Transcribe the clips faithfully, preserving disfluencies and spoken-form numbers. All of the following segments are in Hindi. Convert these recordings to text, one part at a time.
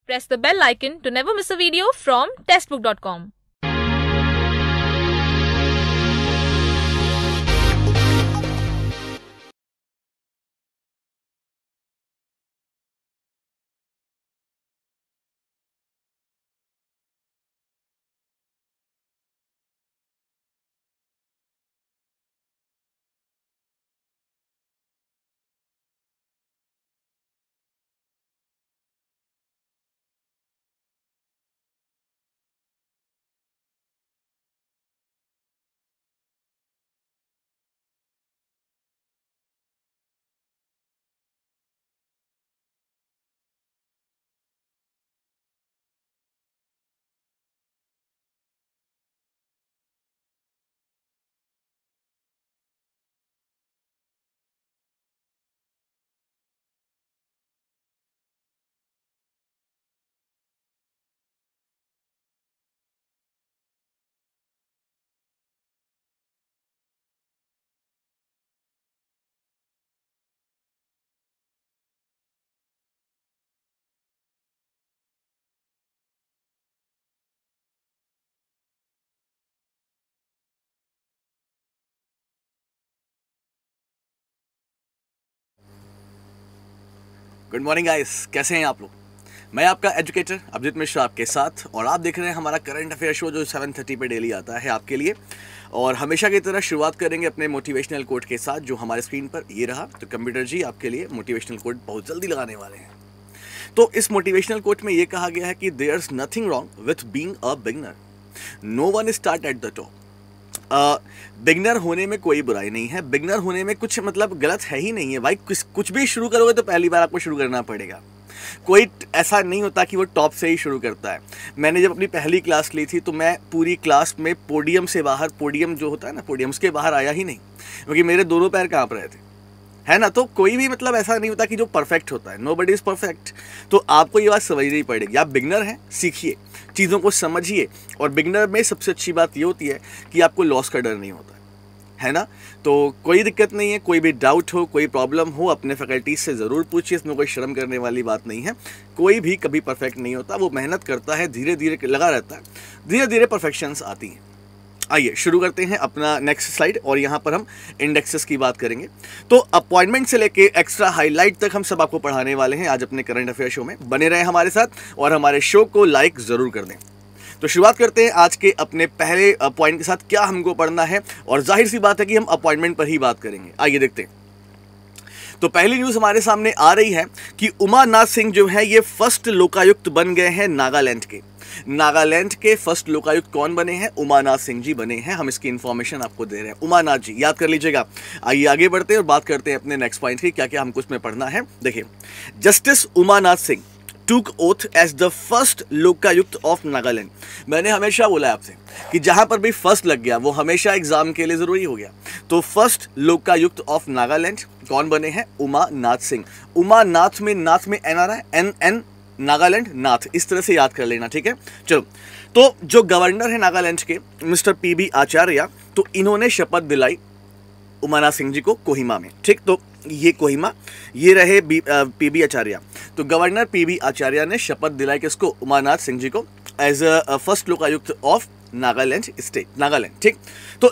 Press the bell icon to never miss a video from testbook dot com. Good morning guys, कैसे हैं आप लोग। मैं आपका एजुकेटर अभिजीत मिश्रा आपके साथ, और आप देख रहे हैं हमारा करंट अफेयर शो जो सेवन थर्टी पे डेली आता है आपके लिए। और हमेशा की तरह शुरुआत करेंगे अपने मोटिवेशनल कोट के साथ, जो हमारे स्क्रीन पर ये रहा। तो कंप्यूटर जी आपके लिए मोटिवेशनल कोट बहुत जल्दी लगाने वाले हैं। तो इस मोटिवेशनल कोट में ये कहा गया है कि there is nothing wrong with being a beginner, no one start at the top. Beginner होने में कोई बुराई नहीं है, बिगनर होने में कुछ मतलब गलत है ही नहीं है भाई। कुछ कुछ भी शुरू करोगे तो पहली बार आपको शुरू करना पड़ेगा। कोई ऐसा नहीं होता कि वो टॉप से ही शुरू करता है। मैंने जब अपनी पहली क्लास ली थी तो मैं पूरी क्लास में पोडियम से बाहर, पोडियम जो होता है ना, पोडियम उसके बाहर आया ही नहीं, क्योंकि मेरे दोनों पैर कांप रहे थे, है ना। तो कोई भी मतलब ऐसा नहीं होता कि जो परफेक्ट होता है, नो बडी इज़ परफेक्ट। तो आपको ये बात समझनी पड़ेगी। आप बिगनर हैं, सीखिए, चीज़ों को समझिए। और बिगनर में सबसे अच्छी बात ये होती है कि आपको लॉस का डर नहीं होता है ना। तो कोई दिक्कत नहीं है, कोई भी डाउट हो, कोई प्रॉब्लम हो, अपने फैकल्टीज से ज़रूर पूछिए। इसमें कोई शर्म करने वाली बात नहीं है। कोई भी कभी परफेक्ट नहीं होता, वो मेहनत करता है, धीरे धीरे लगा रहता है, धीरे धीरे परफेक्शंस आती हैं। आइए शुरू करते हैं अपना नेक्स्ट स्लाइड, और यहाँ पर हम इंडेक्सेस की बात करेंगे। तो अपॉइंटमेंट से लेके एक्स्ट्रा हाईलाइट तक हम सब आपको पढ़ाने वाले हैं आज अपने करंट अफेयर शो में। बने रहें हमारे साथ और हमारे शो को लाइक ज़रूर कर दें। तो शुरुआत करते हैं आज के अपने पहले पॉइंट के साथ, क्या हमको पढ़ना है। और जाहिर सी बात है कि हम अपॉइंटमेंट पर ही बात करेंगे। आइए देखते हैं। तो पहली न्यूज़ हमारे सामने आ रही है कि उमानाथ सिंह जो है ये फर्स्ट लोकायुक्त बन गए हैं नागालैंड के। नागालैंड के फर्स्ट लोकायुक्त कौन बने हैं? उमानाथ सिंह जी बने हैं। हम इसकी इन्फॉर्मेशन आपको दे रहे हैं। उमानाथ जी याद कर लीजिएगा। आइए आगे बढ़ते हैं और बात करते हैं अपने नेक्स्ट पॉइंट की, क्या क्या हमको इसमें पढ़ना है। देखिए, justice Umanath Singh took oath as the first Lokayukta of Nagaland. मैंने हमेशा बोला है आपसे कि जहां पर भी फर्स्ट लग गया वो हमेशा एग्जाम के लिए जरूरी हो गया। तो फर्स्ट लोकायुक्त ऑफ नागालैंड कौन बने हैं? उमानाथ सिंह। उमानाथ में नाथ में एन आ रहा है, एन एन नागालैंड नाथ, इस तरह से याद कर लेना, ठीक है। चलो, तो जो गवर्नर है नागालैंड के मिस्टर पी बी आचार्य, तो इन्होंने शपथ दिलाई उमानाथ सिंह जी को कोहिमा में, ठीक। तो ये कोहिमा, ये रहे पी बी आचार्य। तो गवर्नर पी बी आचार्य ने शपथ दिलाई किसको? उमानाथ सिंह जी को, as a first Lokayukta of Nagaland state, Nagaland, ठीक। तो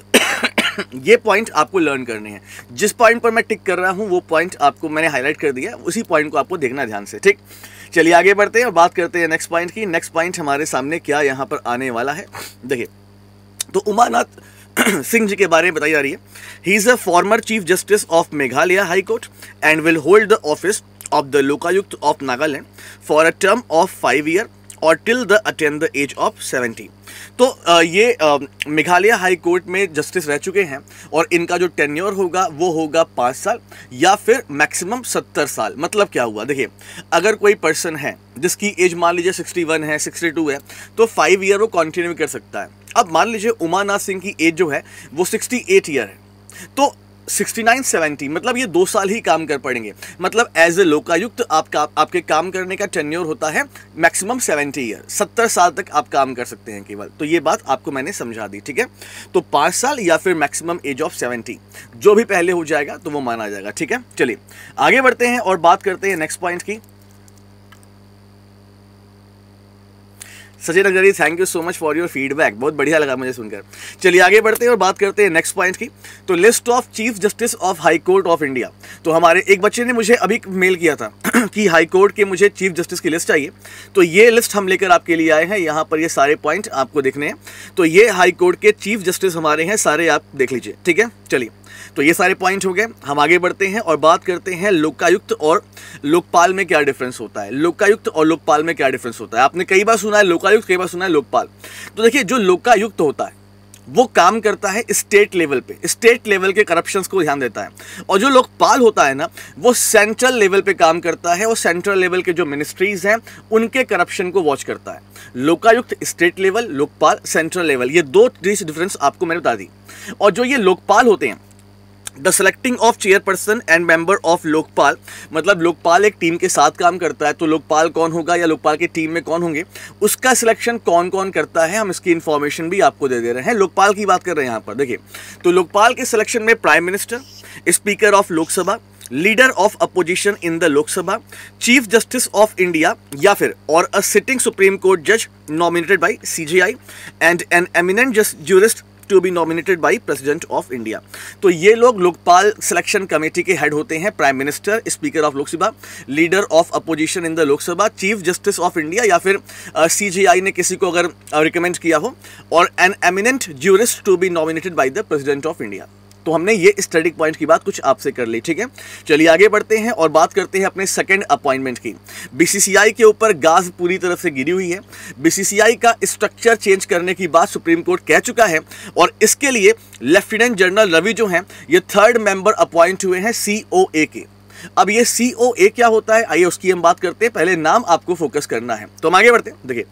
ये पॉइंट आपको लर्न करने हैं। जिस पॉइंट पर मैं टिक कर रहा हूँ वो पॉइंट आपको मैंने हाईलाइट कर दिया, उसी पॉइंट को आपको देखना ध्यान से, ठीक। चलिए आगे बढ़ते हैं और बात करते हैं नेक्स्ट पॉइंट की। नेक्स्ट पॉइंट हमारे सामने क्या यहाँ पर आने वाला है, देखिए। तो उमानाथ सिंह जी के बारे में बताई जा रही है, he is a former chief justice of Meghalaya high court and will hold the office of the Lokayukta of Nagaland for a term of five year or till the attain the age of seventy. तो ये मेघालय हाई कोर्ट में जस्टिस रह चुके हैं और इनका जो टेन्योर होगा वो होगा पाँच साल या फिर मैक्सिमम सत्तर साल। मतलब क्या हुआ, देखिए, अगर कोई पर्सन है जिसकी एज मान लीजिए सिक्सटी वन है, सिक्सटी टू है, तो फाइव ईयर वो कंटिन्यू कर सकता है। अब मान लीजिए उमानाथ सिंह की एज जो है वो सिक्सटी एट ईयर है, तो सिक्सटी नाइन सेवेंटी मतलब ये दो साल ही काम कर पड़ेंगे। मतलब एज ए लोकायुक्त आपका आपके काम करने का टेन्योर होता है मैक्सिमम सेवेंटी ईयर, सत्तर साल तक आप काम कर सकते हैं केवल। तो ये बात आपको मैंने समझा दी, ठीक है। तो पाँच साल या फिर मैक्सिमम एज ऑफ सेवेंटी, जो भी पहले हो जाएगा तो वो माना जाएगा, ठीक है। चलिए आगे बढ़ते हैं और बात करते हैं नेक्स्ट पॉइंट की। Sachin Agrawal, thank you so much for your feedback, बहुत बढ़िया लगा मुझे सुनकर। चलिए आगे बढ़ते हैं और बात करते हैं नेक्स्ट पॉइंट की। तो list of chief justice of high court of India. तो हमारे एक बच्चे ने मुझे अभी मेल किया था कि हाई कोर्ट के मुझे चीफ जस्टिस की लिस्ट चाहिए, तो ये लिस्ट हम लेकर आपके लिए आए हैं। यहाँ पर ये सारे पॉइंट आपको देखने हैं। तो ये हाई कोर्ट के चीफ जस्टिस हमारे हैं, सारे आप देख लीजिए, ठीक है। चलिए, तो ये सारे पॉइंट हो गए। हम आगे बढ़ते हैं और बात करते हैं लोकायुक्त और लोकपाल में क्या डिफरेंस होता है। लोकायुक्त और लोकपाल में क्या डिफरेंस होता है, आपने कई बार सुना है लोकायुक्त, कई बार सुना है लोकपाल। तो देखिए, जो लोकायुक्त होता है वो काम करता है स्टेट लेवल पे, स्टेट लेवल के करप्शंस को ध्यान देता है, और जो लोकपाल होता है ना, वो सेंट्रल लेवल पे काम करता है, और सेंट्रल लेवल के जो मिनिस्ट्रीज हैं उनके करप्शन को वॉच करता है। Lokayukta state level, Lokpal central level, ये दो डिफरेंस आपको मैंने बता दी। और जो ये लोकपाल होते हैं, the selecting of chairperson and member of Lokpal, मतलब लोकपाल एक टीम के साथ काम करता है, तो लोकपाल कौन होगा या लोकपाल की टीम में कौन होंगे, उसका सिलेक्शन कौन कौन करता है, हम इसकी इंफॉर्मेशन भी आपको दे दे रहे हैं। लोकपाल की बात कर रहे हैं यहाँ पर। देखिए, तो लोकपाल के सिलेक्शन में prime minister, speaker of Lok Sabha, leader of opposition in the Lok Sabha, chief justice of India, या फिर or a sitting supreme court जज nominated by CJI and an eminent jurist to be nominated by president of India. तो ये लोग लोकपाल सिलेक्शन कमेटी के हेड होते हैं। Prime minister, speaker of Lok Sabha, leader of opposition in the Lok Sabha, chief justice of India, या फिर सीजीआई uh, ने किसी को अगर रिकमेंड uh, किया हो, और an eminent jurist to be nominated by the president of India. तो हमने ये स्टैटिक पॉइंट की बात कुछ आपसे कर ली, ठीक है। चलिए आगे बढ़ते हैं और बात करते हैं अपने सेकंड अपॉइंटमेंट की। बीसीसीआई के ऊपर गाज पूरी तरफ से गिरी हुई है। बीसीसीआई का स्ट्रक्चर चेंज करने की बात सुप्रीम कोर्ट कह चुका है, और इसके लिए लेफ्टिनेंट जनरल रवि जो हैं, ये थर्ड मेंबर अपॉइंट हुए हैं सीओए के। अब ये सीओए क्या होता है, आइए उसकी हम बात करते हैं। पहले नाम आपको फोकस करना है, तो हम आगे बढ़ते हैं। देखिए,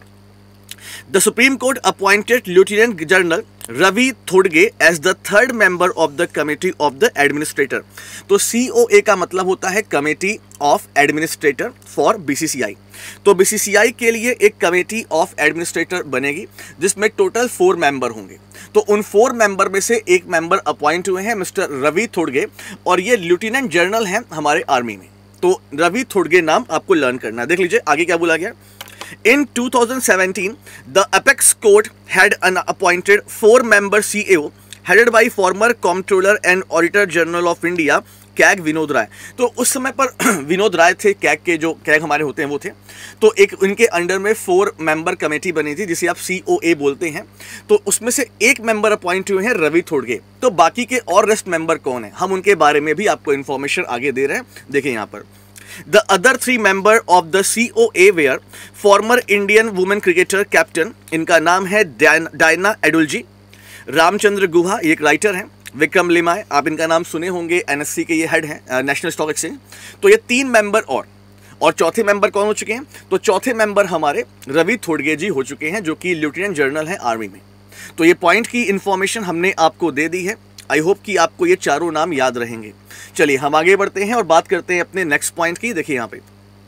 the supreme court appointed lieutenant general Ravi Thodge as the third member of the committee of the administrator. तो सीओए का मतलब होता है committee of administrator for BCCI. तो बीसीसीआई के लिए एक कमेटी ऑफ एडमिनिस्ट्रेटर बनेगी, जिसमें टोटल फोर मेंबर होंगे। तो उन फोर मेंबर में से एक मेंबर अपॉइंट हुए हैं मिस्टर रवि थोडगे, और ये लेफ्टिनेंट जनरल हैं हमारे आर्मी में। तो रवि थोडगे नाम आपको लर्न करना है। देख लीजिए आगे क्या बोला गया। In two thousand seventeen, the Apex Court had an appointed four-member C A O headed by former Comptroller and Auditor General of India, CAG Vinod Rai. तो उस समय पर विनोद राय थे, कैग के जो कैग हमारे होते हैं वो थे। तो एक उनके अंडर में फोर मेंबर कमेटी बनी थी, जिसे आप सीओए बोलते हैं। तो उसमें से एक मेंबर अपॉइंट हुए हैं रवि थोडगे। तो बाकी के और रेस्ट मेंबर कौन है, हम उनके बारे में भी आपको इन्फॉर्मेशन आगे दे रहे हैं। देखिए यहाँ पर The other three member of the C O A were former Indian women cricketer captain, इनका नाम है डायना एडुलजी, रामचंद्र गुहा, ये एक राइटर हैं, विक्रम लिमाय, आप इनका नाम सुने होंगे, एनएससी के ये हेड हैं, नेशनल स्टॉक एक्सचेंज। तो ये तीन मेंबर और और चौथे मेंबर कौन हो चुके हैं, तो चौथे मेंबर हमारे रवि थोडगे जी हो चुके हैं, जो कि लेफ्टिनेंट जनरल हैं आर्मी में। तो ये पॉइंट की इंफॉर्मेशन हमने आपको दे दी है। आई होप कि आपको ये चारों नाम याद रहेंगे। चलिए हम आगे बढ़ते हैं और बात करते हैं अपने नेक्स्ट पॉइंट की। देखिए यहाँ पे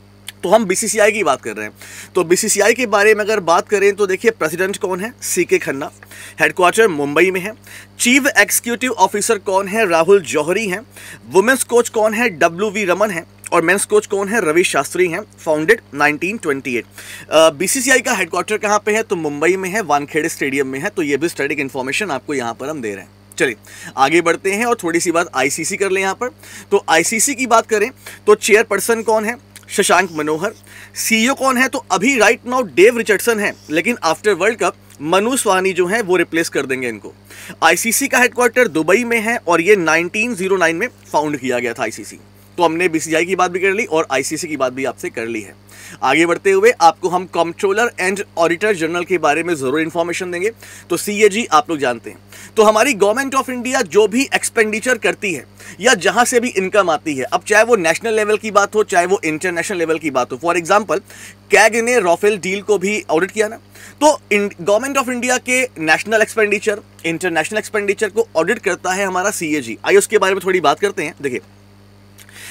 तो हम बीसीसीआई की बात कर रहे हैं। तो बीसीसीआई के बारे में अगर बात करें तो देखिए, प्रेसिडेंट कौन है, सी के खन्ना, हेडक्वार्टर मुंबई में है। चीफ एग्जीक्यूटिव ऑफिसर कौन है, राहुल जौहरी हैं। वुमेन्स कोच कौन है, डब्ल्यू वी रमन है। और मेंस कोच कौन है, रवि शास्त्री हैं, founded nineteen twenty eight. BCCI का हेडक्वार्टर कहाँ पे है, तो मुंबई में है, वानखेड़े स्टेडियम में है। तो ये भी स्टैटिक इन्फॉर्मेशन आपको यहाँ पर हम दे रहे हैं। चलिए आगे बढ़ते हैं और थोड़ी सी बात आईसीसी कर लें यहाँ पर। तो आईसीसी की बात करें तो चेयरपर्सन कौन है, शशांक मनोहर। सीईओ कौन है, तो अभी राइट नाउ डेव रिचर्डसन है, लेकिन after world cup Manu Sawhney जो है वो रिप्लेस कर देंगे इनको। आईसीसी का हेडक्वार्टर दुबई में है और ये नाइनटीन ओ नाइन में फाउंड किया गया था आईसीसी। तो हमने बीसीसीआई की बात भी कर ली और आईसीसी की बात भी आपसे कर ली है। आगे बढ़ते हुए आपको हम कंट्रोलर एंड ऑडिटर जनरल के बारे में जरूर इंफॉर्मेशन देंगे। तो सीएजी आप लोग जानते हैं, तो हमारी गवर्नमेंट ऑफ इंडिया जो भी एक्सपेंडिचर करती है या जहां से भी इनकम आती है, अब चाहे वो नेशनल लेवल की बात हो चाहे वो इंटरनेशनल लेवल की बात हो, फॉर एग्जांपल कैग ने राफेल डील को भी ऑडिट किया ना, तो गवर्नमेंट ऑफ इंडिया के नेशनल एक्सपेंडिचर, इंटरनेशनल एक्सपेंडिचर को ऑडिट करता है हमारा सीएजी। आइए उसके बारे में थोड़ी बात करते हैं। देखिए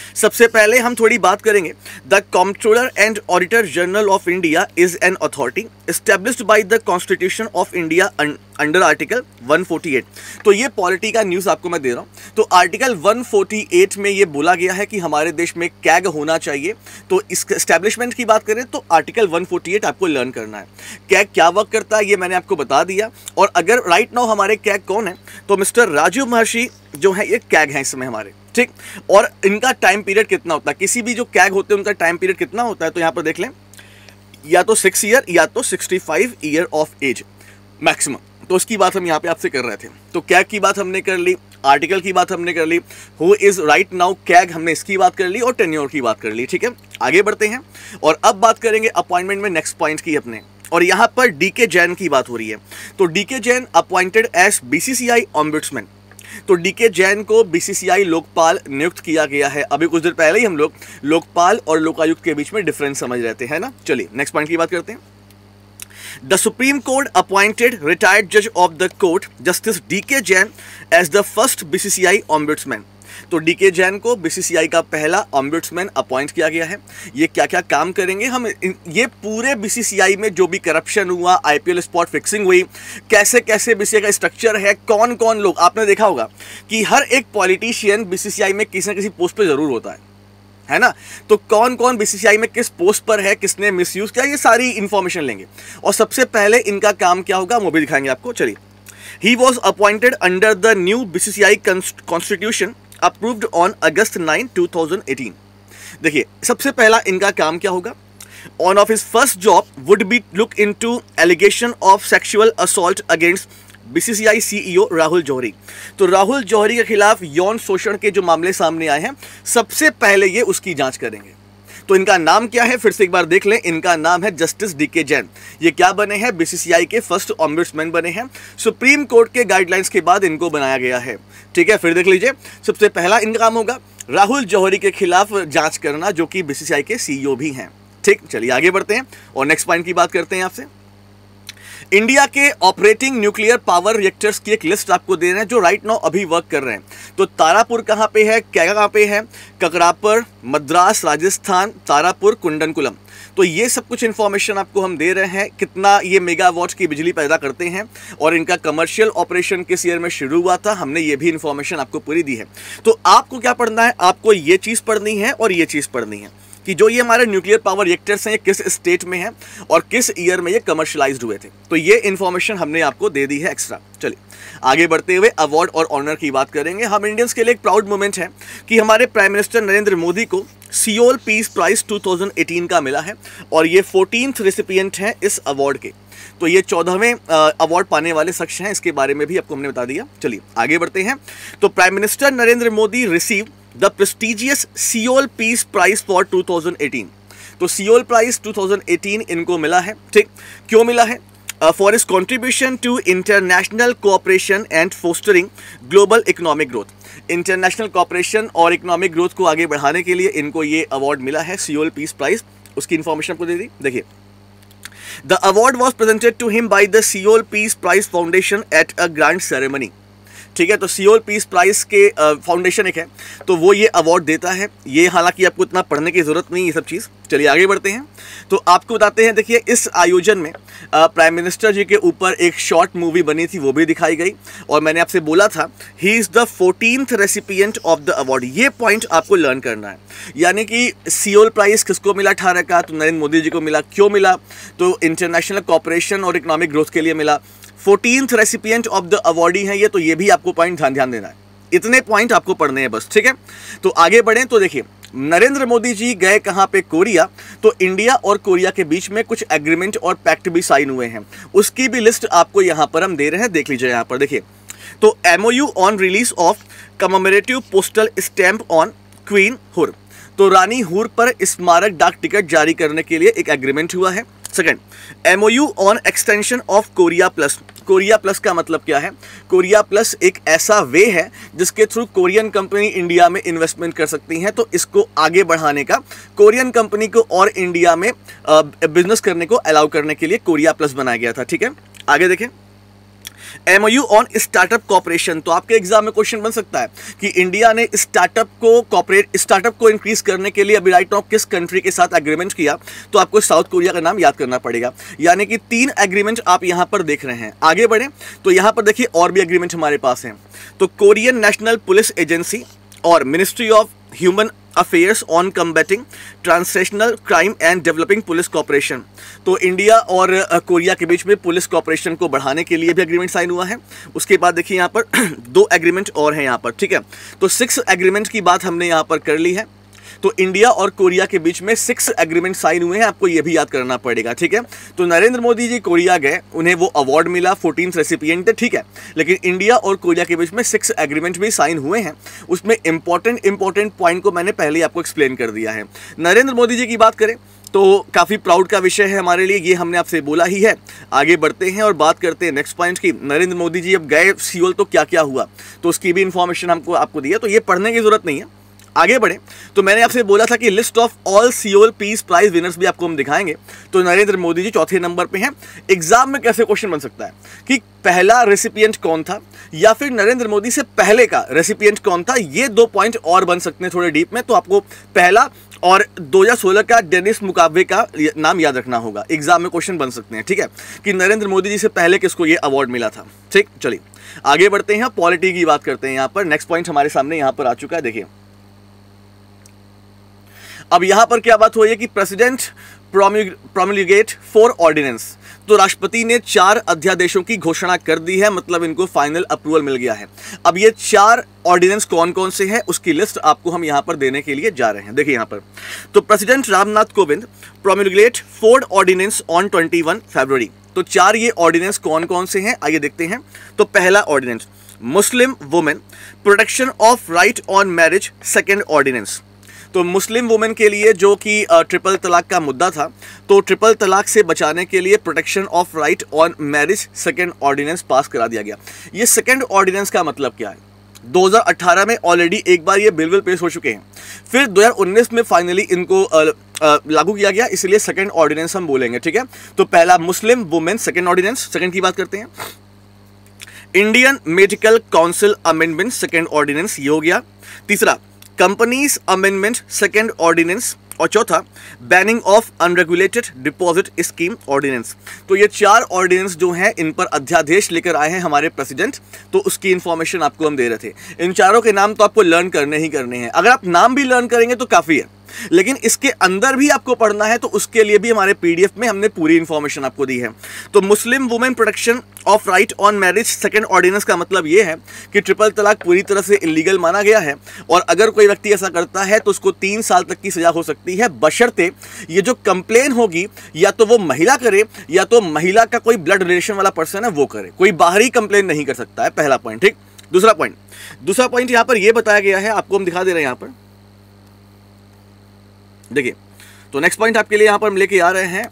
सबसे पहले हम थोड़ी बात करेंगे। The controller and auditor general of India is an authority established by the constitution of India under article one forty eight. तो ये पॉलिटी का न्यूज़ आपको मैं दे रहा हूँ। तो आर्टिकल वन फोर्टी एट में ये बोला गया है कि हमारे देश में कैग होना चाहिए। तो इस एस्टेब्लिशमेंट की बात करें तो आर्टिकल वन फोर्टी एट आपको लर्न करना है। कैग क्या वर्क करता है ये मैंने आपको बता दिया। और अगर राइट नाउ हमारे कैग कौन है तो मिस्टर राजीव महर्षि जो है ये कैग हैं इस समय हमारे, ठीक। और इनका टाइम पीरियड कितना होता है, किसी भी जो कैग होते हैं उनका टाइम पीरियड कितना होता है, तो यहाँ पर देख लें, या तो सिक्स ईयर या तो sixty five year of age maximum. तो उसकी बात हम यहाँ पे आपसे कर रहे थे। तो कैग की बात हमने कर ली, आर्टिकल की बात हमने कर ली, who is right now CAG हमने इसकी बात कर ली और टेन्योर की बात कर ली, ठीक है। आगे बढ़ते हैं और अब बात करेंगे अपॉइंटमेंट में नेक्स्ट पॉइंट की अपने, और यहाँ पर डीके जैन की बात हो रही है। तो DK Jain appointed as BCCI ombudsman. तो डीके जैन को बीसीसीआई लोकपाल नियुक्त किया गया है। अभी कुछ देर पहले ही हम लोग लोकपाल और लोकायुक्त के बीच में डिफरेंस समझ रहे थे, है ना। चलिए नेक्स्ट पॉइंट की बात करते हैं। The supreme court appointed retired जज of the court justice DK Jain as the first BCCI ombudsman. तो डीके जैन को बीसीसीआई का पहला ऑम्बुड्समैन अपॉइंट किया गया है। ये क्या क्या काम करेंगे हम, ये पूरे बीसीसीआई में जो भी करप्शन हुआ, आईपीएल स्पॉट फिक्सिंग हुई, कैसे कैसे बीसीसीआई का स्ट्रक्चर है, कौन कौन लोग, आपने देखा होगा कि हर एक पॉलिटिशियन बीसीसीआई में किसी न किसी पोस्ट पे जरूर होता है, है ना। तो कौन कौन बीसीसीआई में किस पोस्ट पर है, किसने मिसयूज किया, ये सारी इंफॉर्मेशन लेंगे। और सबसे पहले इनका काम क्या होगा वो भी दिखाएंगे आपको। चलिए, he was appointed under the new BCCI constitution approved on August nine two thousand eighteen. देखिए सबसे पहला इनका काम क्या होगा। One of his first job would be look into allegation of sexual assault against BCCI CEO Rahul Johri. तो राहुल जौहरी के खिलाफ यौन शोषण के जो मामले सामने आए हैं, सबसे पहले ये उसकी जांच करेंगे। तो इनका नाम क्या है, फिर से एक बार देख लें, इनका नाम है जस्टिस डीके जैन। ये क्या बने हैं, बीसीसीआई के फर्स्ट ऑम्बुड्समैन बने हैं। सुप्रीम कोर्ट के गाइडलाइंस के बाद इनको बनाया गया है, ठीक है। फिर देख लीजिए, सबसे पहला इनका काम होगा राहुल जौहरी के खिलाफ जांच करना, जो कि बीसीसीआई के सीईओ भी हैं, ठीक। चलिए आगे बढ़ते हैं और नेक्स्ट पॉइंट की बात करते हैं आपसे। इंडिया के ऑपरेटिंग न्यूक्लियर पावर रिएक्टर्स की एक लिस्ट आपको दे रहे हैं जो राइट नाउ अभी वर्क कर रहे हैं। तो तारापुर कहाँ पे है, क्या कहाँ पे है, ककरापर, मद्रास, राजस्थान, तारापुर, कुंडनकुलम। तो ये सब कुछ इन्फॉर्मेशन आपको हम दे रहे हैं, कितना ये मेगावाट की बिजली पैदा करते हैं और इनका कमर्शियल ऑपरेशन किस ईयर में शुरू हुआ था, हमने ये भी इन्फॉर्मेशन आपको पूरी दी है। तो आपको क्या पढ़ना है, आपको ये चीज़ पढ़नी है और ये चीज़ पढ़नी है कि जो ये हमारे न्यूक्लियर पावर रिएक्टर्स हैं ये किस स्टेट में हैं और किस ईयर में ये कमर्शलाइज्ड हुए थे। तो ये इन्फॉर्मेशन हमने आपको दे दी है एक्स्ट्रा। चलिए आगे बढ़ते हुए अवार्ड और ऑनर की बात करेंगे। हम इंडियंस के लिए एक प्राउड मोमेंट है कि हमारे प्राइम मिनिस्टर नरेंद्र मोदी को Seoul peace prize two thousand eighteen का मिला है और ये फोर्टीन्थ रेसिपिएंट हैं इस अवार्ड के। तो ये चौदहवें अवार्ड पाने वाले शख्स हैं, इसके बारे में भी आपको हमने बता दिया। चलिए आगे बढ़ते हैं। तो prime minister Narendra Modi receive the prestigious Seoul peace prize for two thousand eighteen. तो Seoul prize two thousand eighteen इनको मिला है, ठीक। क्यों मिला है, for his contribution to international cooperation and fostering global economic growth. International cooperation और इकोनॉमिक ग्रोथ को आगे बढ़ाने के लिए इनको ये अवार्ड मिला है, सियोल पीस प्राइज। उसकी इन्फॉर्मेशन आपको दे दी। देखिए, the award was presented to him by the Seoul peace prize foundation at a grand ceremony, ठीक है। तो सियोल पीस प्राइज के फाउंडेशन एक है, तो वो ये अवार्ड देता है। ये हालांकि आपको इतना पढ़ने की जरूरत नहीं है ये सब चीज़। चलिए आगे बढ़ते हैं। तो आपको बताते हैं, देखिए इस आयोजन में प्राइम मिनिस्टर जी के ऊपर एक शॉर्ट मूवी बनी थी, वो भी दिखाई गई। और मैंने आपसे बोला था he is the fourteenth recipient of the award. ये पॉइंट आपको लर्न करना है, यानी कि सियोल प्राइज किसको मिला अठारह का, तो नरेंद्र मोदी जी को मिला। क्यों मिला, तो इंटरनेशनल कोऑपरेशन और इकोनॉमिक ग्रोथ के लिए मिला। Fourteenth recipient of the awardee हैं ये, तो ये भी आपको पॉइंट ध्यान ध्यान देना है। इतने पॉइंट आपको पढ़ने हैं बस, ठीक है। तो आगे बढ़ें तो देखिए, नरेंद्र मोदी जी गए कहाँ पे, कोरिया। तो इंडिया और कोरिया के बीच में कुछ एग्रीमेंट और पैक्ट भी साइन हुए हैं, उसकी भी लिस्ट आपको यहाँ पर हम दे रहे हैं, देख लीजिए यहाँ पर। देखिए, तो MOU on release of commemorative postal stamp on queen Hur. तो रानी हुर पर स्मारक डाक टिकट जारी करने के लिए एक एग्रीमेंट हुआ है। Second, MOU on extension of Korea plus. Korea plus का मतलब क्या है, कोरिया प्लस एक ऐसा वे है जिसके थ्रू कोरियन कंपनी इंडिया में इन्वेस्टमेंट कर सकती हैं। तो इसको आगे बढ़ाने का, कोरियन कंपनी को और इंडिया में बिजनेस करने को अलाउ करने के लिए कोरिया प्लस बनाया गया था, ठीक है। आगे देखें, एमओयू ऑन स्टार्टअप कॉपरेशन, तो आपके एग्जाम में क्वेश्चन बन सकता है कि इंडिया ने स्टार्टअप को कॉपरेट स्टार्टअप को इंक्रीज करने के लिए अभी राइट नाउ किस कंट्री के साथ एग्रीमेंट किया, तो आपको साउथ कोरिया का नाम याद करना पड़ेगा। यानी कि तीन एग्रीमेंट आप यहां पर देख रहे हैं। आगे बढ़े तो यहां पर देखिए और भी एग्रीमेंट हमारे पास हैं। तो कोरियन नेशनल पुलिस एजेंसी और ministry of human affairs on combating transnational crime and developing police cooperation, तो इंडिया और कोरिया के बीच में पुलिस कॉपरेशन को बढ़ाने के लिए भी एग्रीमेंट साइन हुआ है। उसके बाद देखिए यहाँ पर दो एग्रीमेंट और हैं यहाँ पर, ठीक है। तो सिक्स एग्रीमेंट की बात हमने यहाँ पर कर ली है। तो इंडिया और कोरिया के बीच में सिक्स एग्रीमेंट साइन हुए हैं, आपको ये भी याद करना पड़ेगा, ठीक है। तो नरेंद्र मोदी जी कोरिया गए, उन्हें वो अवार्ड मिला, फोर्टीन रेसिपिएंट थे, ठीक है। लेकिन इंडिया और कोरिया के बीच में सिक्स एग्रीमेंट भी साइन हुए हैं। उसमें इंपॉर्टेंट इंपॉर्टेंट पॉइंट को मैंने पहले आपको एक्सप्लेन कर दिया है। नरेंद्र मोदी जी की बात करें तो काफ़ी प्राउड का विषय है हमारे लिए, ये हमने आपसे बोला ही है। आगे बढ़ते हैं और बात करते हैं नेक्स्ट पॉइंट की। नरेंद्र मोदी जी अब गए सियोल तो क्या क्या हुआ, तो उसकी भी इंफॉर्मेशन हमको आपको दी है, तो ये पढ़ने की जरूरत नहीं है। आगे बढ़े तो मैंने आपसे बोला था कि list of all Seoul peace prize winners भी आपको हम दिखाएंगे। तो नरेंद्र मोदी जी चौथे नंबर पे हैं। एग्जाम में कैसे क्वेश्चन बन सकता है कि पहला रेसिपिएंट कौन था या फिर नरेंद्र मोदी से पहले का रेसिपिएंट कौन था, ये दो पॉइंट और बन सकते हैं थोड़े डीप में। तो आपको पहला और दो हज़ार सोलह का डेनिस मुकाबे का नाम याद रखना होगा, एग्जाम में क्वेश्चन बन सकते हैं, ठीक है, कि नरेंद्र मोदी जी से पहले किसको ये अवार्ड मिला था। ठीक, चलिए आगे बढ़ते हैं, पॉलिटी की बात करते हैं। यहाँ पर नेक्स्ट पॉइंट हमारे सामने यहाँ पर आ चुका है, देखिए अब यहां पर क्या बात हुई है कि प्रेसिडेंट प्रोमulgate फोर ऑर्डिनेंस, तो राष्ट्रपति ने चार अध्यादेशों की घोषणा कर दी है, मतलब इनको फाइनल अप्रूवल मिल गया है। अब ये चार ऑर्डिनेंस कौन कौन से हैं उसकी लिस्ट आपको हम यहां पर देने के लिए जा रहे हैं। देखिए यहां पर तो president Ramnath Kovind promulgate four ordinance on twenty one February, तो चार ये ऑर्डिनेंस कौन कौन से हैं आइए देखते हैं। तो पहला ordinance Muslim women protection of right on marriage, second ordinance, तो मुस्लिम वुमेन के लिए जो कि ट्रिपल तलाक का मुद्दा था, तो ट्रिपल तलाक से बचाने के लिए protection of right on marriage second ordinance pass करा दिया गया। ये सेकेंड ऑर्डिनेंस का मतलब क्या है, दो हज़ार अठारह में ऑलरेडी एक बार ये बिल बिल पेश हो चुके हैं, फिर दो हज़ार उन्नीस में फाइनली इनको आ, आ, लागू किया गया, इसलिए सेकेंड ऑर्डिनेंस हम बोलेंगे, ठीक है। तो पहला Muslim women second ordinance, second की बात करते हैं Indian medical council amendment second ordinance, ये हो गया। तीसरा कंपनीज अमेंडमेंट सेकेंड ऑर्डिनेंस, और चौथा banning of unregulated deposit scheme ordinance. तो ये चार ऑर्डिनेंस जो हैं इन पर अध्यादेश लेकर आए हैं हमारे प्रेसिडेंट, तो उसकी इंफॉर्मेशन आपको हम दे रहे थे। इन चारों के नाम तो आपको लर्न करने ही करने हैं, अगर आप नाम भी लर्न करेंगे तो काफ़ी है, लेकिन इसके अंदर भी आपको पढ़ना है, तो उसके लिए भी हमारे पीडीएफ में हमने पूरी इंफॉर्मेशन आपको दी है। तो Muslim women protection of right on marriage second ordinance का मतलब ये है कि ट्रिपल तलाक पूरी तरह से इलीगल माना गया है, और अगर कोई व्यक्ति ऐसा करता है तो उसको तीन साल तक की सजा हो सकती है, बशर्ते ये जो कंप्लेन होगी या तो वो महिला करे या तो महिला का कोई ब्लड रिलेशन वाला पर्सन है वो करे, कोई बाहरी कंप्लेन नहीं कर सकता है। पहला पॉइंट, ठीक। दूसरा पॉइंट दूसरा पॉइंट यहां पर यह बताया गया है, आपको हम दिखा दे रहे हैं यहां पर, देखिए। तो नेक्स्ट पॉइंट आपके लिए यहां पर हम लेके आ रहे हैं,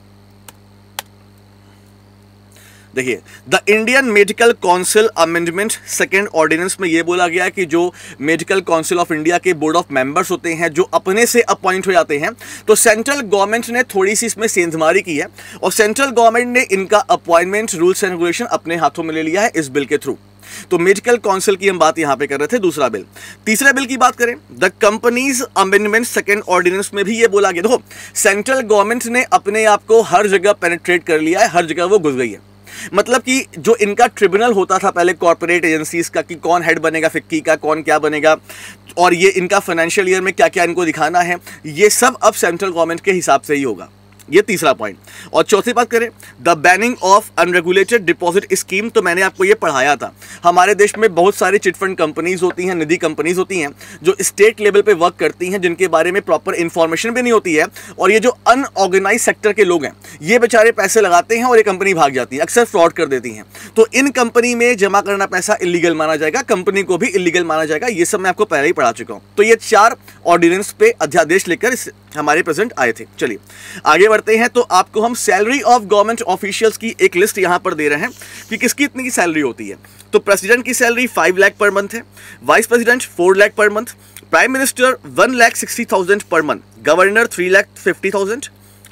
देखिए the Indian medical council amendment second ordinance में यह बोला गया कि जो मेडिकल काउंसिल ऑफ इंडिया के बोर्ड ऑफ मेंबर्स होते हैं जो अपने से अपॉइंट हो जाते हैं, तो सेंट्रल गवर्नमेंट ने थोड़ी सी इसमें सेंधमारी की है और सेंट्रल गवर्नमेंट ने इनका अपॉइंटमेंट रूल्स एंड रेगुलेशन अपने हाथों में ले लिया है इस बिल के थ्रू। तो मेडिकल काउंसिल की हम बात यहां पे कर रहे थे, दूसरा बिल। तीसरे बिल की बात करें the companies amendment second ordinance में भी ये बोला गया, देखो सेंट्रल गवर्नमेंट ने अपने आप को हर जगह पेनिट्रेट कर लिया है, हर जगह वो घुस गई है। मतलब कि जो इनका ट्रिब्यूनल होता था पहले कॉर्पोरेट एजेंसीज का कि कौन हेड बनेगा फिक्की का, कौन क्या बनेगा, और ये इनका फाइनेंशियल ईयर में क्या क्या इनको दिखाना है, ये सब अब सेंट्रल गवर्नमेंट के हिसाब से ही होगा। ये तीसरा पॉइंट। और चौथी बात करें the banning of unregulated deposit scheme, तो मैंने आपको ये पढ़ाया था, हमारे देश में बहुत सारी चिटफंड कंपनीज होती हैं, निधि कंपनीज होती हैं जो स्टेट लेवल पे वर्क करती हैं, जिनके बारे में प्रॉपर इंफॉर्मेशन भी नहीं होती है, और ये जो अनऑर्गेनाइज सेक्टर के लोग हैं ये बेचारे पैसे लगाते हैं और ये कंपनी भाग जाती है, अक्सर फ्रॉड कर देती हैं। तो इन कंपनी में जमा करना पैसा इलीगल माना जाएगा, कंपनी को भी इलीगल माना जाएगा, ये सब मैं आपको पहले ही पढ़ा चुका हूँ। तो ये चार ऑर्डिनेंस पे अध्यादेश लेकर हमारे प्रेजेंट आए थे। चलिए आगे बढ़ते हैं। तो आपको हम सैलरी ऑफ गवर्नमेंट ऑफिशियल्स की एक लिस्ट यहां पर दे रहे हैं कि किसकी इतनी की सैलरी होती है। तो प्रेसिडेंट की salary five lakh per month है, vice president four lakh per month, prime minister one lakh sixty thousand per month, governor three lakh fifty thousand,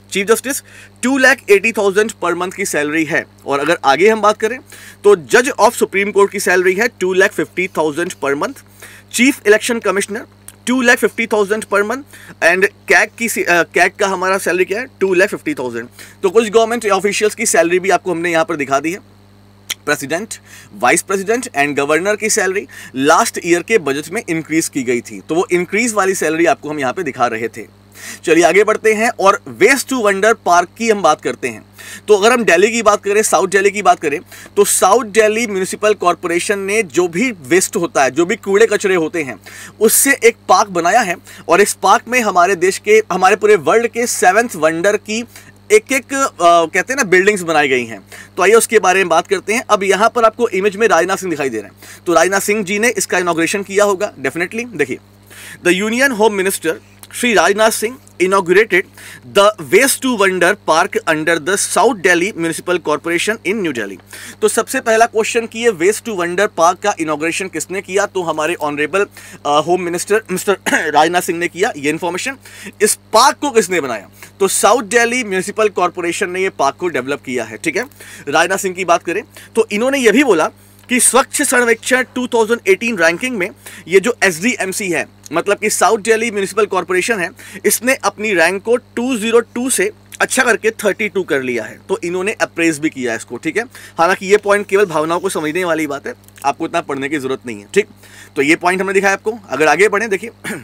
chief justice two lakh eighty thousand per month की सैलरी है। और अगर आगे हम बात करें तो जज ऑफ सुप्रीम कोर्ट की सैलरी है two lakh fifty thousand per month. Chief election commissioner two lakh fifty thousand per month. And CAG की कैग का हमारा सैलरी क्या है, टू लाख फिफ्टी थाउजेंड। तो कुछ गवर्नमेंट ऑफिशियल्स की सैलरी भी आपको हमने यहाँ पर दिखा दी है। President, vice president and governor की सैलरी लास्ट ईयर के बजट में इंक्रीज की गई थी, तो वो इंक्रीज वाली सैलरी आपको हम यहाँ पे दिखा रहे थे। चलिए आगे बढ़ते हैं और वेस्ट टू वंडर पार्क की हम बात करते हैं। तो अगर हम दिल्ली की बात करें, साउथ दिल्ली की बात करें, तो साउथ दिल्ली म्युनिसिपल कॉरपोरेशन ने जो भी वेस्ट होता है, जो भी कूड़े कचरे होते हैं, उससे एक पार्क बनाया है। और इस पार्क में हमारे देश के, हमारे पूरे वर्ल्ड के सेवेंथ वंडर की एक एक आ, कहते हैं ना बिल्डिंग्स बनाई गई हैं। तो आइए उसके बारे में बात करते हैं। अब यहाँ पर आपको इमेज में राजनाथ सिंह दिखाई दे रहे हैं, तो राजनाथ सिंह जी ने इसका इनॉग्रेशन किया होगा डेफिनेटली। देखिए, the union home minister Shri Rajnath Singh inaugurated the Waste to Wonder Park under the South Delhi Municipal Corporation in New Delhi। तो सबसे पहला क्वेश्चन कि ये वेस्ट टू वंडर पार्क का इनॉग्रेशन किसने किया, तो हमारे honourable home minister mister Rajnath Singh ने किया ये इन्फॉर्मेशन। इस पार्क को किसने बनाया, तो साउथ दिल्ली म्युनिसिपल कॉर्पोरेशन ने ये पार्क को डेवलप किया है। ठीक है, राजनाथ सिंह की बात करें तो इन्होंने ये भी बोला कि स्वच्छ सर्वेक्षण टू थाउजेंड एटीन रैंकिंग में ये जो एस डी एम सी है, मतलब कि साउथ दिल्ली म्युनिसिपल कॉर्पोरेशन है, इसने अपनी रैंक को टू ज़ीरो टू से अच्छा करके थर्टी टू कर लिया है। तो इन्होंने अप्रेज भी किया है इसको। ठीक है, हालांकि ये पॉइंट केवल भावनाओं को समझने वाली बात है, आपको इतना पढ़ने की जरूरत नहीं है। ठीक, तो ये पॉइंट हमने दिखाया आपको। अगर आगे बढ़े देखिए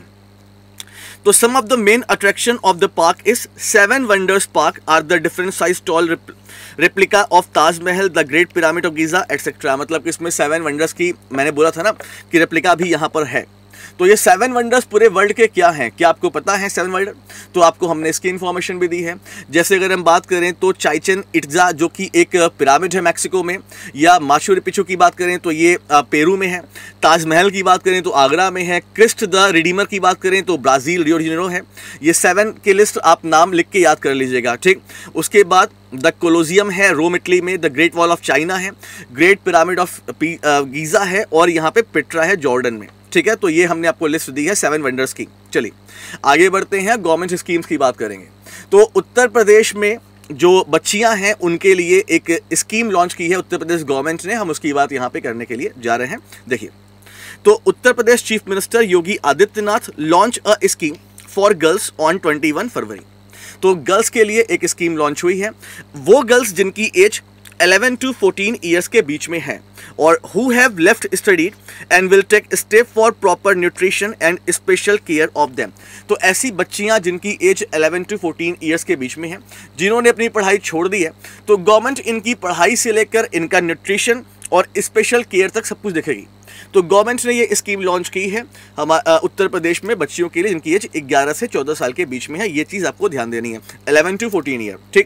तो some of the main attraction of the park is seven wonders park are the different size tall replica of Taj Mahal, the great pyramid of Giza etcetera. मतलब कि इसमें सेवन वंडर्स की, मैंने बोला था ना कि रेप्लिका भी यहाँ पर है। तो ये सेवन वंडर्स पूरे वर्ल्ड के क्या हैं, क्या आपको पता है सेवन वंडर? तो आपको हमने इसकी इन्फॉर्मेशन भी दी है। जैसे अगर हम बात करें तो चाइचेन इट्जा जो कि एक पिरामिड है मैक्सिको में, या माचू पिच्चू की बात करें तो ये पेरू में है, ताजमहल की बात करें तो आगरा में है, क्रिस्ट द रिडीमर की बात करें तो ब्राज़ील रियो डी जेनेरो है। ये सेवन की लिस्ट आप नाम लिख के याद कर लीजिएगा। ठीक, उसके बाद द कोलोजियम है रोम इटली में, the great wall of China है, ग्रेट पिरामिड ऑफ गीज़ा है, और यहाँ पे पेट्रा है जॉर्डन में। ठीक है, तो ये हमने आपको लिस्ट दी है सेवन वंडर्स की। चलिए आगे बढ़ते हैं, गवर्नमेंट स्कीम्स की बात करेंगे। तो उत्तर प्रदेश में जो बच्चियां हैं उनके लिए एक स्कीम लॉन्च की है उत्तर प्रदेश गवर्नमेंट ने, हम उसकी बात यहाँ पे करने के लिए जा रहे हैं। देखिए, तो Uttar Pradesh chief minister Yogi Adityanath launch a scheme for girls on twenty one February. तो गर्ल्स के लिए एक स्कीम लॉन्च हुई है, वो गर्ल्स जिनकी age eleven to fourteen years के बीच में है और who have left studied and will take step for proper nutrition and special care of them। तो ऐसी बच्चियां जिनकी age eleven to fourteen years के बीच में है, जिन्होंने अपनी पढ़ाई छोड़ दी है, तो गवर्नमेंट इनकी पढ़ाई से लेकर इनका न्यूट्रिशन और स्पेशल केयर तक सब कुछ देखेगी। तो गवर्नमेंट ने ये स्कीम लॉन्च की है हमारे उत्तर प्रदेश में बच्चियों के लिए जिनकी एज ग्यारह से चौदह साल के बीच में है। ये चीज़ आपको ध्यान देनी है, इलेवन टू फोर्टीन ईयर। ठीक,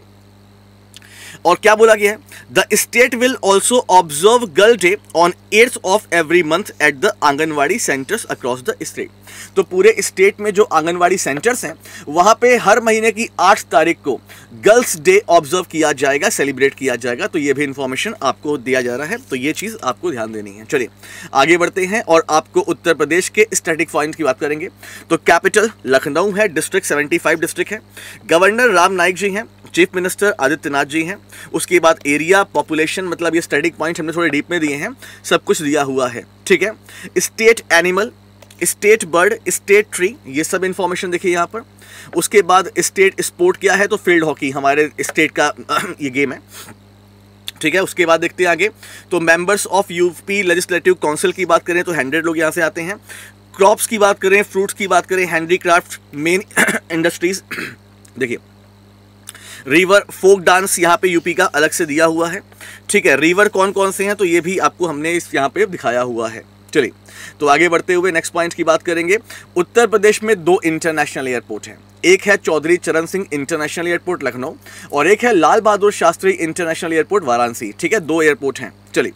और क्या बोला गया है, the state will also observe girl day on eighth of every month at the anganwadi centres across the state. तो पूरे स्टेट में जो आंगनवाड़ी सेंटर्स हैं वहाँ पे हर महीने की आठ तारीख को गर्ल्स डे ऑब्जर्व किया जाएगा, सेलिब्रेट किया जाएगा। तो ये भी इंफॉर्मेशन आपको दिया जा रहा है, तो ये चीज़ आपको ध्यान देनी है। चलिए आगे बढ़ते हैं और आपको उत्तर प्रदेश के स्टैटिक पॉइंट की बात करेंगे। तो कैपिटल लखनऊ है, डिस्ट्रिक्ट सेवेंटी फाइव डिस्ट्रिक्ट है, गवर्नर राम नाईक जी हैं, चीफ मिनिस्टर आदित्यनाथ जी हैं। उसके बाद एरिया, पॉपुलेशन, मतलब ये स्टैटिक पॉइंट हमने थोड़े डीप में दिए हैं, सब कुछ दिया हुआ है। ठीक है, state animal, state bird, state tree, ये सब इंफॉर्मेशन देखिए यहाँ पर। उसके बाद स्टेट स्पोर्ट क्या है, तो फील्ड हॉकी हमारे स्टेट का ये गेम है। ठीक है, उसके बाद देखते हैं आगे। तो members of UP legislative council की बात करें तो हंड्रेड लोग यहाँ से आते हैं। क्रॉप्स की बात करें, फ्रूट्स की बात करें, हैंडीक्राफ्ट, मेन इंडस्ट्रीज। देखिए, रिवर फोक डांस यहाँ पे यूपी का अलग से दिया हुआ है। ठीक है, रिवर कौन कौन से हैं तो ये भी आपको हमने इस यहाँ पे दिखाया हुआ है। चलिए तो आगे बढ़ते हुए नेक्स्ट पॉइंट की बात करेंगे। उत्तर प्रदेश में दो इंटरनेशनल एयरपोर्ट हैं, एक है चौधरी चरण सिंह इंटरनेशनल एयरपोर्ट लखनऊ और एक है लाल बहादुर शास्त्री इंटरनेशनल एयरपोर्ट वाराणसी। ठीक है, दो एयरपोर्ट हैं। चलिए,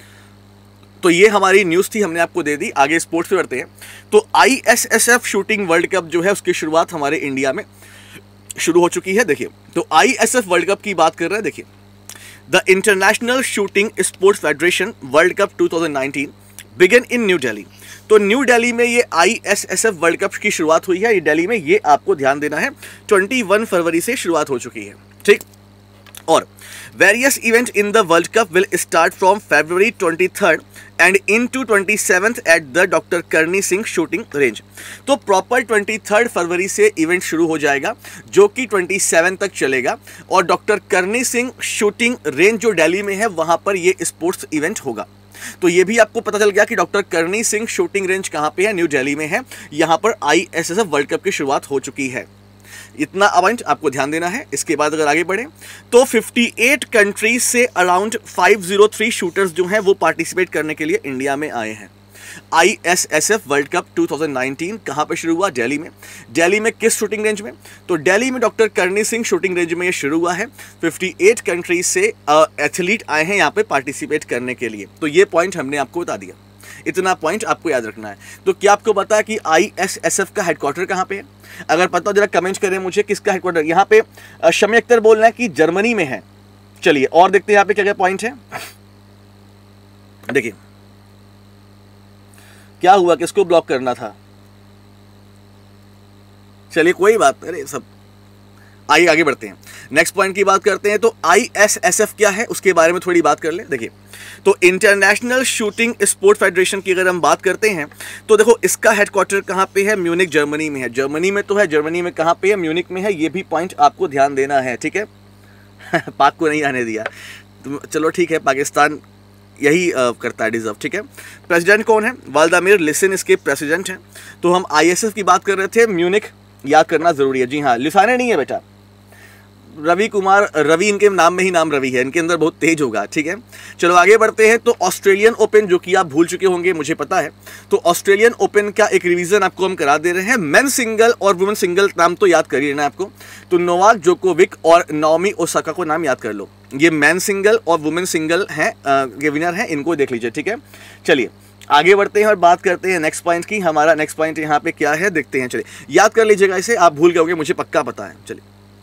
तो ये हमारी न्यूज़ थी, हमने आपको दे दी। आगे स्पोर्ट्स पे बढ़ते हैं। तो I S S F shooting world cup जो है उसकी शुरुआत हमारे इंडिया में शुरू हो चुकी है। देखिए, तो I S F world cup की बात कर रहे हैं। देखिए, the international shooting sports federation world cup two thousand nineteen began in new Delhi. तो न्यू दिल्ली में ये I S S F world cup की शुरुआत हुई है, ये दिल्ली में, ये आपको ध्यान देना है, इक्कीस फरवरी से शुरुआत हो चुकी है, ठीक। और various event in the world cup will start from February twenty third and in to twenty seventh at the doctor Karni Singh shooting range. तो प्रॉपर ट्वेंटी थर्ड फरवरी से इवेंट शुरू हो जाएगा जो कि ट्वेंटी सेवन तक चलेगा, और doctor Karni Singh shooting range जो दिल्ली में है वहां पर ये स्पोर्ट्स इवेंट होगा। तो ये भी आपको पता चल गया कि doctor Karni Singh shooting range कहां पे है, न्यू दिल्ली में है। यहां पर I S S F world cup की शुरुआत हो चुकी है, इतना इवेंट आपको ध्यान देना है। इसके बाद अगर आगे बढ़े तो अट्ठावन कंट्रीज से अराउंड पाँच सौ तीन शूटर्स जो हैं वो पार्टिसिपेट करने के लिए इंडिया में आए हैं। I S S F world cup दो हज़ार उन्नीस कहां पे शुरू हुआ, दिल्ली में। दिल्ली में किस शूटिंग रेंज में, तो दिल्ली में doctor Karni Singh shooting range में ये शुरू हुआ है। अट्ठावन कंट्रीज से एथलीट आए हैं यहाँ पे पार्टिसिपेट करने के लिए। तो ये पॉइंट हमने आपको बता दिया, इतना पॉइंट आपको याद रखना है। तो क्या आपको पता है कि आई एस एस एफ का हेडक्वार्टर कहां पे है? अगर पता हो जरा कमेंट करें मुझे किसका हेडक्वार्टर। यहाँ पे शमी अख्तर बोल रहे हैं कि जर्मनी में है। चलिए और देखते हैं यहाँ पे क्या क्या पॉइंट है। देखिए क्या हुआ, किसको ब्लॉक करना था। चलिए कोई बात, अरे सब आइए आगे बढ़ते हैं, नेक्स्ट पॉइंट की बात करते हैं। तो आई एस एस एफ क्या है उसके बारे में थोड़ी बात कर ले। देखिए तो इंटरनेशनल शूटिंग स्पोर्ट फेडरेशन की अगर हम बात करते हैं तो देखो इसका हेडक्वार्टर कहाँ पे है, म्यूनिक जर्मनी में है। जर्मनी में तो है, जर्मनी में कहाँ पे है, म्यूनिक में है। ये भी पॉइंट आपको ध्यान देना है, ठीक है। पाक को नहीं आने दिया तो चलो ठीक है, पाकिस्तान यही आ, करता है डिजर्व, ठीक है। प्रेसिडेंट कौन है, वाल्दामिर लिसन इसके प्रेसिडेंट हैं। तो हम आई एस एफ की बात कर रहे थे, म्यूनिक याद करना जरूरी है। जी हाँ, लिसाने नहीं है बेटा, रवि कुमार, रवि इनके नाम में ही नाम रवि है, इनके अंदर बहुत तेज होगा, ठीक है। चलो आगे बढ़ते हैं। तो ऑस्ट्रेलियन ओपन जो कि आप भूल चुके होंगे मुझे पता है, तो ऑस्ट्रेलियन ओपन का एक रिवीजन आपको हम करा दे रहे हैं। मेन सिंगल और वुमेन सिंगल नाम तो याद करिए ना आपको, तो नोवाक जोकोविक और नाओमी ओसाका को नाम याद कर लो। ये मैन सिंगल और वुमेन सिंगल हैं, ये विनर हैं, इनको देख लीजिए, ठीक है। चलिए आगे बढ़ते हैं और बात करते हैं नेक्स्ट पॉइंट की। हमारा नेक्स्ट पॉइंट यहाँ पे क्या है देखते हैं, चलिए याद कर लीजिएगा इसे, आप भूल गए होंगे मुझे पक्का पता है। चलिए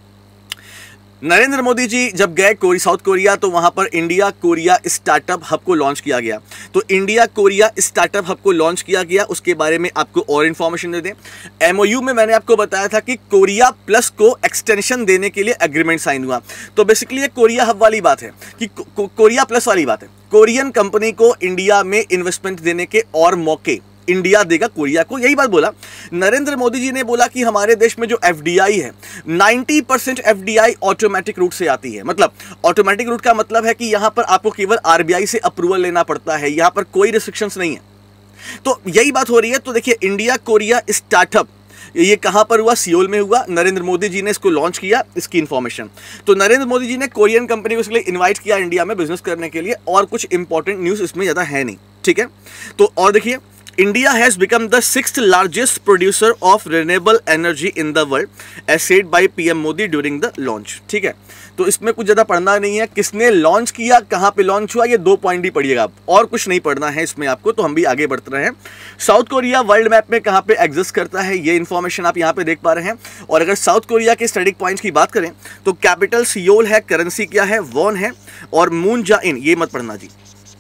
नरेंद्र मोदी जी जब गए कोरी साउथ कोरिया तो वहां पर इंडिया कोरिया स्टार्टअप हब को लॉन्च किया गया। तो इंडिया कोरिया स्टार्टअप हब को लॉन्च किया गया, उसके बारे में आपको और इन्फॉर्मेशन दे दें। एमओयू में मैंने आपको बताया था कि कोरिया प्लस को एक्सटेंशन देने के लिए एग्रीमेंट साइन हुआ। तो बेसिकली ये कोरिया हब वाली बात है कि को, को, कोरिया प्लस वाली बात है, कोरियन कंपनी को इंडिया में इन्वेस्टमेंट देने के और मौके इंडिया देगा कोरिया को, यही बात बोला नरेंद्र मोदी जी ने। बोला कि हमारे देश में जो एफडीआई है नब्बे परसेंट एफडीआई ऑटोमेटिक रूट से आती है। मतलब ऑटोमेटिक रूट का मतलब है कि यहां पर आपको केवल आरबीआई से अप्रूवल लेना पड़ता है, यहां पर कोई रिस्ट्रिक्शंस नहीं है। तो यही बात हो रही है। तो देखिए इंडिया कोरिया स्टार्टअप ये कहां पर हुआ, सियोल में हुआ। नरेंद्र मोदी जी ने इसको लॉन्च किया, इसकी इंफॉर्मेशन। तो नरेंद्र मोदी जी ने कोरियन कंपनी को इसके लिए इन्वाइट किया इंडिया में बिजनेस करने के लिए, और कुछ इंपॉर्टेंट न्यूज इसमें ज्यादा है नहीं, ठीक है। तो और देखिए India has become the sixth largest producer of renewable energy in the world, as said by P M Modi during the launch, ठीक है। तो इसमें कुछ ज़्यादा पढ़ना नहीं है, किसने लॉन्च किया, कहाँ पे लॉन्च हुआ, ये दो पॉइंट ही पढ़िएगा आप, और कुछ नहीं पढ़ना है इसमें आपको। तो हम भी आगे बढ़ते रहे हैं। साउथ कोरिया वर्ल्ड मैप में कहाँ पे एग्जिस्ट करता है, ये इन्फॉर्मेशन आप यहाँ पे देख पा रहे हैं। और अगर साउथ कोरिया के स्टैटिक पॉइंट्स की बात करें तो कैपिटल सियोल है, करेंसी क्या है, वॉन है, और मून जा इन, ये मत पढ़ना जी,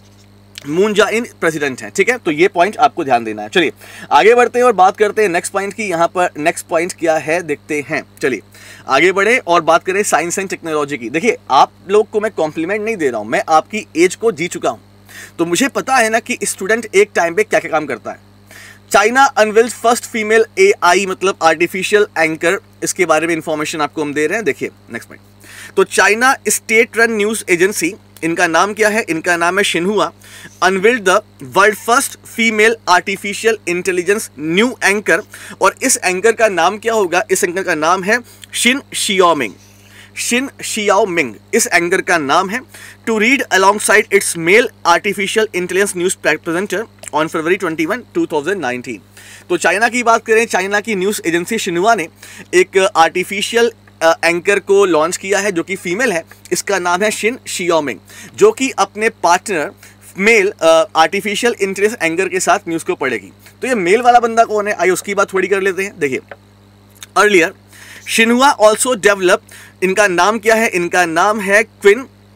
मून जा इन प्रेसिडेंट हैं, ठीक है। तो ये पॉइंट आपको ध्यान देना है। चलिए आगे बढ़ते हैं और बात करते हैं नेक्स्ट पॉइंट की। यहाँ पर नेक्स्ट पॉइंट क्या है देखते हैं। चलिए आगे बढ़े और बात करें साइंस एंड टेक्नोलॉजी की। देखिए आप लोग को मैं कॉम्प्लीमेंट नहीं दे रहा हूं, मैं आपकी एज को जी चुका हूं, तो मुझे पता है ना कि स्टूडेंट एक टाइम पे क्या क्या काम करता है। China unveiled first female A I मतलब आर्टिफिशियल एंकर, इसके बारे में इंफॉर्मेशन आपको हम दे रहे हैं। देखिए नेक्स्ट पॉइंट। तो China state run news agency, इनका नाम क्या है, इनका नाम है Xinhua, unveiled the world first female artificial intelligence new anchor. और इस एंकर का नाम क्या होगा, इस एंकर का नाम है शिन शियाओमिंग, शिन शियाओमिंग इस एंकर का नाम है। To read alongside its male artificial intelligence news presenter on February twenty one two thousand nineteen. तो चाइना की बात करें, चाइना की न्यूज एजेंसी शिन्हुआ ने एक आर्टिफिशियल एंकर को लॉन्च किया है जो कि फीमेल है, इसका नाम है शिन शियाओमिंग, जो कि अपने partner male artificial intelligence anchor के साथ न्यूज़ को पढ़ेगी। तो ये मेल वाला बंदा कौन है, आइए उसकी बात थोड़ी कर लेते हैं। देखिए अर्लियर शिन्हुआ ऑल्सो डेवलप, इनका नाम क्या है, इनका नाम है क्विन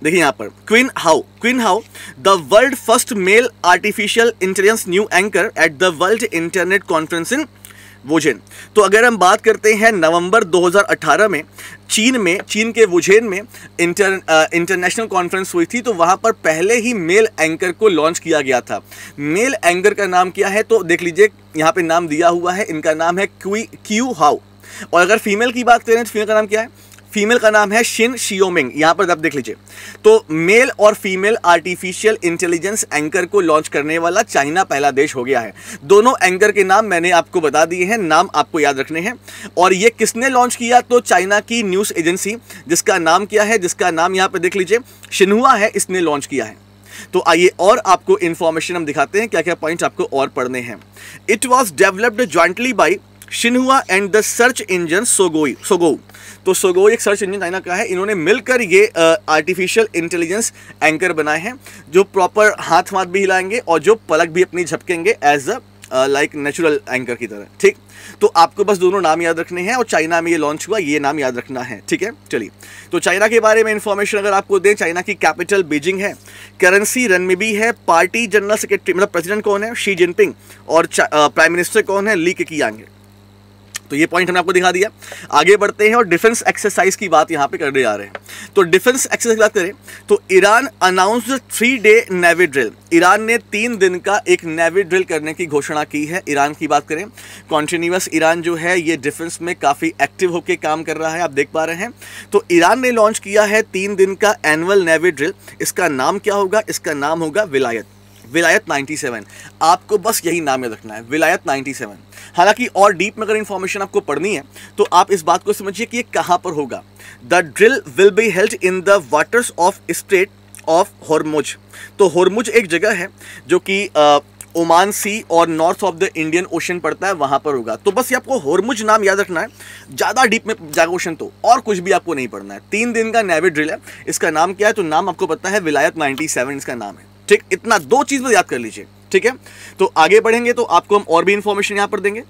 देखिए यहाँ पर Qiu Hao Qiu Hao the world first male artificial intelligence new anchor at the world internet conference in Wuzhen. तो अगर हम बात करते हैं नवंबर दो हज़ार अठारह में चीन में चीन के वुझेन में इंटर इंटरनेशनल कॉन्फ्रेंस हुई थी, तो वहाँ पर पहले ही मेल एंकर को लॉन्च किया गया था। मेल एंकर का नाम क्या है, तो देख लीजिए यहाँ पे नाम दिया हुआ है, इनका नाम है क्वी क्यू हाउ। और अगर फीमेल की बात करें तो फीमेल का नाम क्या है, फीमेल का नाम है शिन शियोमिंग। यहाँ पर आप देख लीजिए, तो मेल और फीमेल आर्टिफिशियल इंटेलिजेंस एंकर को लॉन्च करने वाला चाइना पहला देश हो गया है। दोनों एंकर के नाम मैंने आपको बता दिए हैं, नाम आपको याद रखने हैं। और ये किसने लॉन्च किया, तो चाइना की न्यूज़ एजेंसी जिसका नाम क्या है, जिसका नाम यहाँ पर देख लीजिए शिन्हुआ है, इसने लॉन्च किया है। तो आइए और आपको इन्फॉर्मेशन हम दिखाते हैं, क्या क्या पॉइंट आपको और पढ़ने हैं। It was developed jointly by Xinhua and the search engine Sogou Sogou तो सोगो एक सर्च इंजन चाइना का है, इन्होंने मिलकर ये आर्टिफिशियल इंटेलिजेंस एंकर बनाए हैं जो प्रॉपर हाथ वाथ भी हिलाएंगे और जो पलक भी अपनी झपकेंगे as a like natural anchor की तरह। ठीक, तो आपको बस दोनों नाम याद रखने हैं और चाइना में ये लॉन्च हुआ, ये नाम याद रखना है। ठीक है, चलिए तो चाइना के बारे में इंफॉर्मेशन अगर आपको दें, चाइना की कैपिटल बीजिंग है, करेंसी रनमिबी है, पार्टी जनरल सेक्रेटरी मतलब प्रेसिडेंट कौन है, शी जिनपिंग, और प्राइम मिनिस्टर कौन है, ली केकियांग। तो ये पॉइंट हमने आपको दिखा दिया। आगे बढ़ते हैं और डिफेंस एक्सरसाइज की बात यहाँ पे करने जा रहे हैं। तो डिफेंस एक्सरसाइज की बात करें तो Iran announced three day navy drill, Iran ने तीन दिन का एक नेवी ड्रिल करने की घोषणा की है। ईरान की बात करें, कॉन्टिन्यूस ईरान जो है ये डिफेंस में काफ़ी एक्टिव होकर काम कर रहा है, आप देख पा रहे हैं। तो ईरान ने लॉन्च किया है तीन दिन का एनुअल नेवी ड्रिल। इसका नाम क्या होगा, इसका नाम होगा विलायत विलायत सत्तानवे। आपको बस यही नाम याद रखना है, विलायत सत्तानवे। हालांकि और डीप में अगर इन्फॉर्मेशन आपको पढ़नी है तो आप इस बात को समझिए कि ये कहाँ पर होगा। The drill will be held in the waters of strait of Hormuz. तो हॉर्मुज एक जगह है जो कि ओमान सी और north of the Indian ocean पड़ता है, वहाँ पर होगा। तो बस ये आपको हॉर्मुज नाम याद रखना है, ज़्यादा डीप में जाएगा क्वेश्चन तो, और कुछ भी आपको नहीं पढ़ना है। तीन दिन का नेवी ड्रिल है, इसका नाम क्या है, तो नाम आपको पता है विलायत सत्तानवे इसका नाम है। ठीक, इतना दो चीज़ में याद कर लीजिए। ठीक है, तो आगे बढ़ेंगे तो आपको हम और भी इंफॉर्मेशन यहाँ पर देंगे।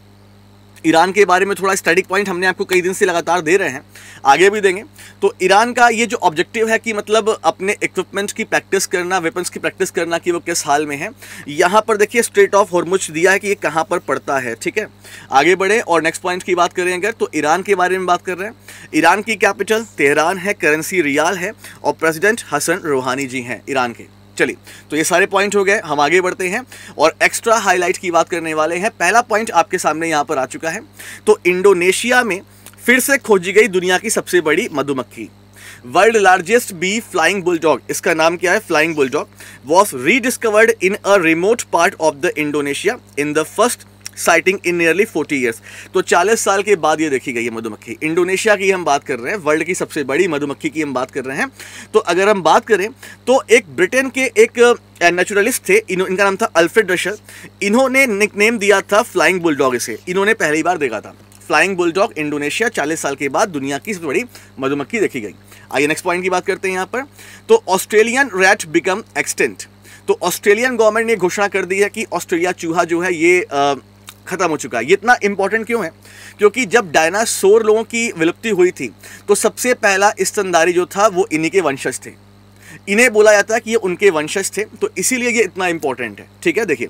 ईरान के बारे में थोड़ा स्टैटिक पॉइंट हमने आपको कई दिन से लगातार दे रहे हैं, आगे भी देंगे। तो ईरान का ये जो ऑब्जेक्टिव है कि मतलब अपने इक्विपमेंट की प्रैक्टिस करना, वेपन्स की प्रैक्टिस करना कि वो किस हाल में है। यहाँ पर देखिए स्ट्रेट ऑफ हॉर्मुज दिया है कि ये कहाँ पर पड़ता है। ठीक है, आगे बढ़े और नेक्स्ट पॉइंट की बात करें अगर, तो ईरान के बारे में बात कर रहे हैं। ईरान की कैपिटल तेहरान है, करेंसी रियाल है और प्रेसिडेंट हसन रूहानी जी हैं ईरान के। चलिए, तो ये सारे पॉइंट हो गए, हम आगे बढ़ते हैं और एक्स्ट्रा हाईलाइट की बात करने वाले हैं। पहला पॉइंट आपके सामने यहाँ पर आ चुका है। तो इंडोनेशिया में फिर से खोजी गई दुनिया की सबसे बड़ी मधुमक्खी, world largest bee flying bulldog, इसका नाम क्या है, flying bulldog, was rediscovered in a remote part of the Indonesia in the first sighting in nearly forty years. तो चालीस साल के बाद ये देखी गई है मधुमक्खी। इंडोनेशिया की हम बात कर रहे हैं, वर्ल्ड की सबसे बड़ी मधुमक्खी की हम बात कर रहे हैं। तो अगर हम बात करें तो एक ब्रिटेन के एक नेचुरलिस्ट थे, इनका नाम था अल्फ्रेड रशल, इन्होंने निकनेम दिया था फ्लाइंग बुलडॉग इसे, इन्होंने पहली बार देखा था। फ्लाइंग बुलडॉग इंडोनेशिया, चालीस साल के बाद दुनिया की सबसे बड़ी मधुमक्खी देखी गई। आइए नेक्स्ट पॉइंट की बात करते हैं यहाँ पर। तो ऑस्ट्रेलियन रैट बिकम एक्सटेंट। तो ऑस्ट्रेलियन गवर्नमेंट ने घोषणा कर दी है कि ऑस्ट्रेलिया चूहा जो है ये आ, खत्म हो चुका है। ये इतना इंपॉर्टेंट क्यों है, क्योंकि जब डायनासोर लोगों की विलुप्ति हुई थी तो सबसे पहला स्तनधारी जो था वो इन्हीं के वंशज थे, इन्हें बोला जाता है कि ये उनके वंशज थे, तो इसीलिए ये इतना इंपॉर्टेंट है। ठीक है, देखिए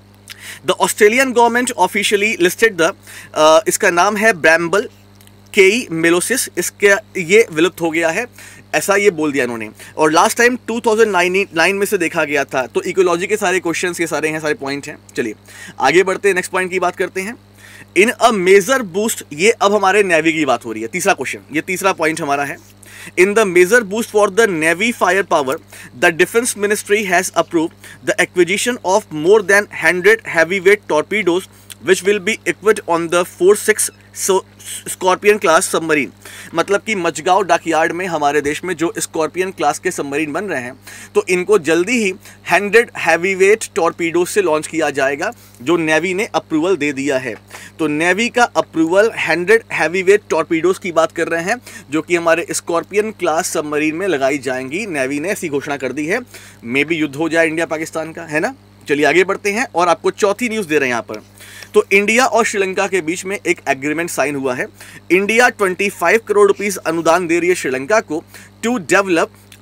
the Australian government officially listed the, इसका नाम है ब्रैम्बल केई मेलोसिस, इसके ये विलुप्त हो गया है, ऐसा ये बोल दिया इन्होंने। और last time two thousand nine में से देखा गया था। तो इकोलॉजी के सारे क्वेश्चंस ये सारे हैं, सारे पॉइंट हैं। चलिए आगे बढ़ते हैं, नेक्स्ट पॉइंट की बात करते हैं। इन अ मेजर बूस्ट, ये अब हमारे नेवी की बात हो रही है, तीसरा क्वेश्चन, ये तीसरा पॉइंट हमारा है। In the major boost for the Navy firepower, the Defense Ministry has approved the acquisition of more than one hundred heavyweight torpedoes which will be equipped on the four six scorpion class submarine. मतलब कि मचगांव डॉकयार्ड में हमारे देश में जो स्कॉर्पियन क्लास के सबमरीन बन रहे हैं, तो इनको जल्दी ही हंड्रेड हैवीवेट टॉर्पीडो से लॉन्च किया जाएगा, जो नेवी ने अप्रूवल दे दिया है। तो नेवी का अप्रूवल हंड्रेड हैवीवेट टॉर्पीडोज की बात कर रहे हैं, जो कि हमारे स्कॉर्पियन क्लास सबमरीन में लगाई जाएंगी। नेवी ने ऐसी घोषणा कर दी है, मे भी युद्ध हो जाए इंडिया पाकिस्तान का, है ना। चलिए आगे बढ़ते हैं और आपको चौथी न्यूज़ दे रहे हैं यहाँ पर। तो इंडिया और श्रीलंका के बीच में एक एग्रीमेंट साइन हुआ है। इंडिया पच्चीस करोड़ रुपीस अनुदान दे रही है श्रीलंका को टू डेवलप